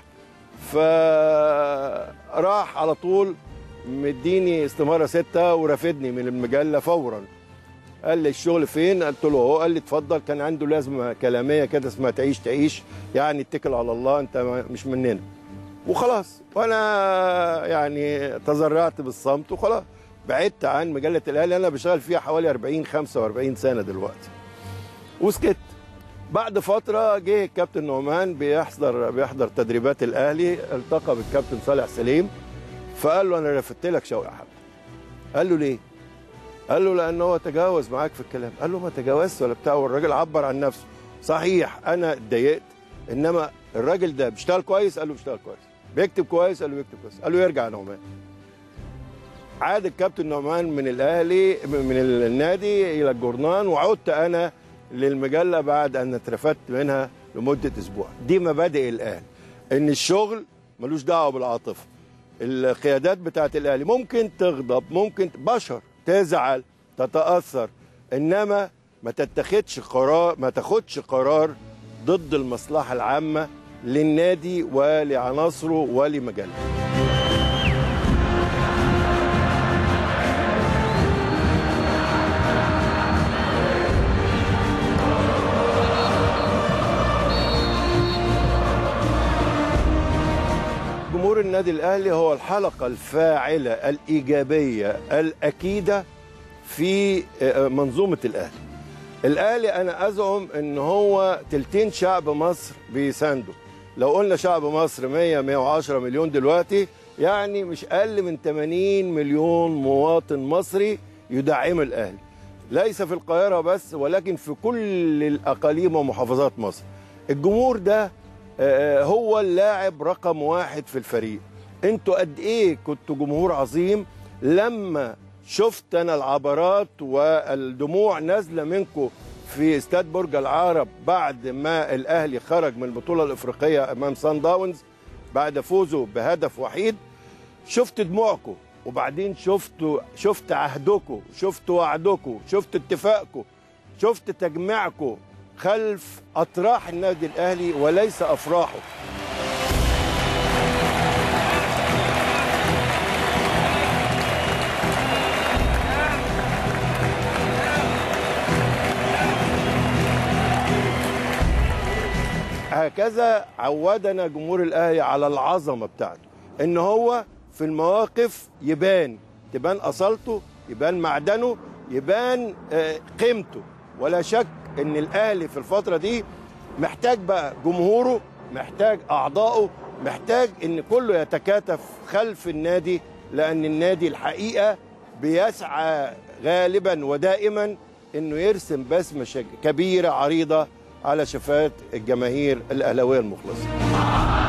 فراح على طول مديني استمارة 6 ورافدني من المجلة فورا. قال لي الشغل فين؟ قلت له اهو. قال لي اتفضل. كان عنده لازمة كلامية كده اسمها تعيش تعيش، يعني اتكل على الله انت مش مننا وخلاص. وانا يعني تزرعت بالصمت وخلاص، بعدت عن مجلة الأهلي. أنا بشتغل فيها حوالي 40-45 سنة دلوقتي وسكت. بعد فترة جه الكابتن نعمان بيحضر تدريبات الأهلي، التقى بالكابتن صالح سليم فقال له أنا رفدت لك شوقي حمد. قال له ليه؟ قال له لأنه هو تجاوز معاك في الكلام. قال له ما تجاوزش ولا بتاع، والراجل عبر عن نفسه. صحيح أنا اتضايقت، إنما الراجل ده بيشتغل كويس. قال له بيشتغل كويس. بيكتب كويس. قال له بيكتب كويس. قال له يرجع نعمان. عاد الكابتن نعمان من الأهلي من النادي إلى الجورنان، وعدت أنا للمجلة بعد أن اترفدت منها لمدة أسبوع. دي مبادئ الأهلي، إن الشغل ملوش دعوة بالعاطفة. القيادات بتاعت الأهلي ممكن تغضب، ممكن بشر تزعل تتأثر، إنما ما تاخدش قرار ضد المصلحة العامة للنادي ولعناصره ولمجلته. جمهور النادي الأهلي هو الحلقة الفاعلة الإيجابية الأكيدة في منظومة الأهلي. الأهلي أنا أزعم إن هو تلتين شعب مصر بيسانده. لو قلنا شعب مصر 100-110 مليون دلوقتي، يعني مش أقل من 80 مليون مواطن مصري يدعم الأهلي، ليس في القاهرة بس ولكن في كل الأقاليم ومحافظات مصر. الجمهور ده هو اللاعب رقم 1 في الفريق. انتوا قد ايه كنتوا جمهور عظيم لما شفت انا العبرات والدموع نازله منكم في استاد برج العرب بعد ما الاهلي خرج من البطوله الافريقيه امام سان داونز بعد فوزه بهدف وحيد. شفت دموعكم، وبعدين شفت عهدكم، شفت وعدكم، شفت اتفاقكم، شفت تجميعكم خلف اطراح النادي الاهلي وليس افراحه. هكذا عودنا جمهور الاهلي على العظمه بتاعته، ان هو في المواقف تبان اصالته، يبان معدنه، يبان قيمته. ولا شك ان الاهلي في الفتره دي محتاج بقى جمهوره، محتاج اعضائه، محتاج ان كله يتكاتف خلف النادي، لان النادي الحقيقه بيسعى غالبا ودائما انه يرسم بسمه كبيره عريضه على شفات الجماهير الاهلاويه المخلصه.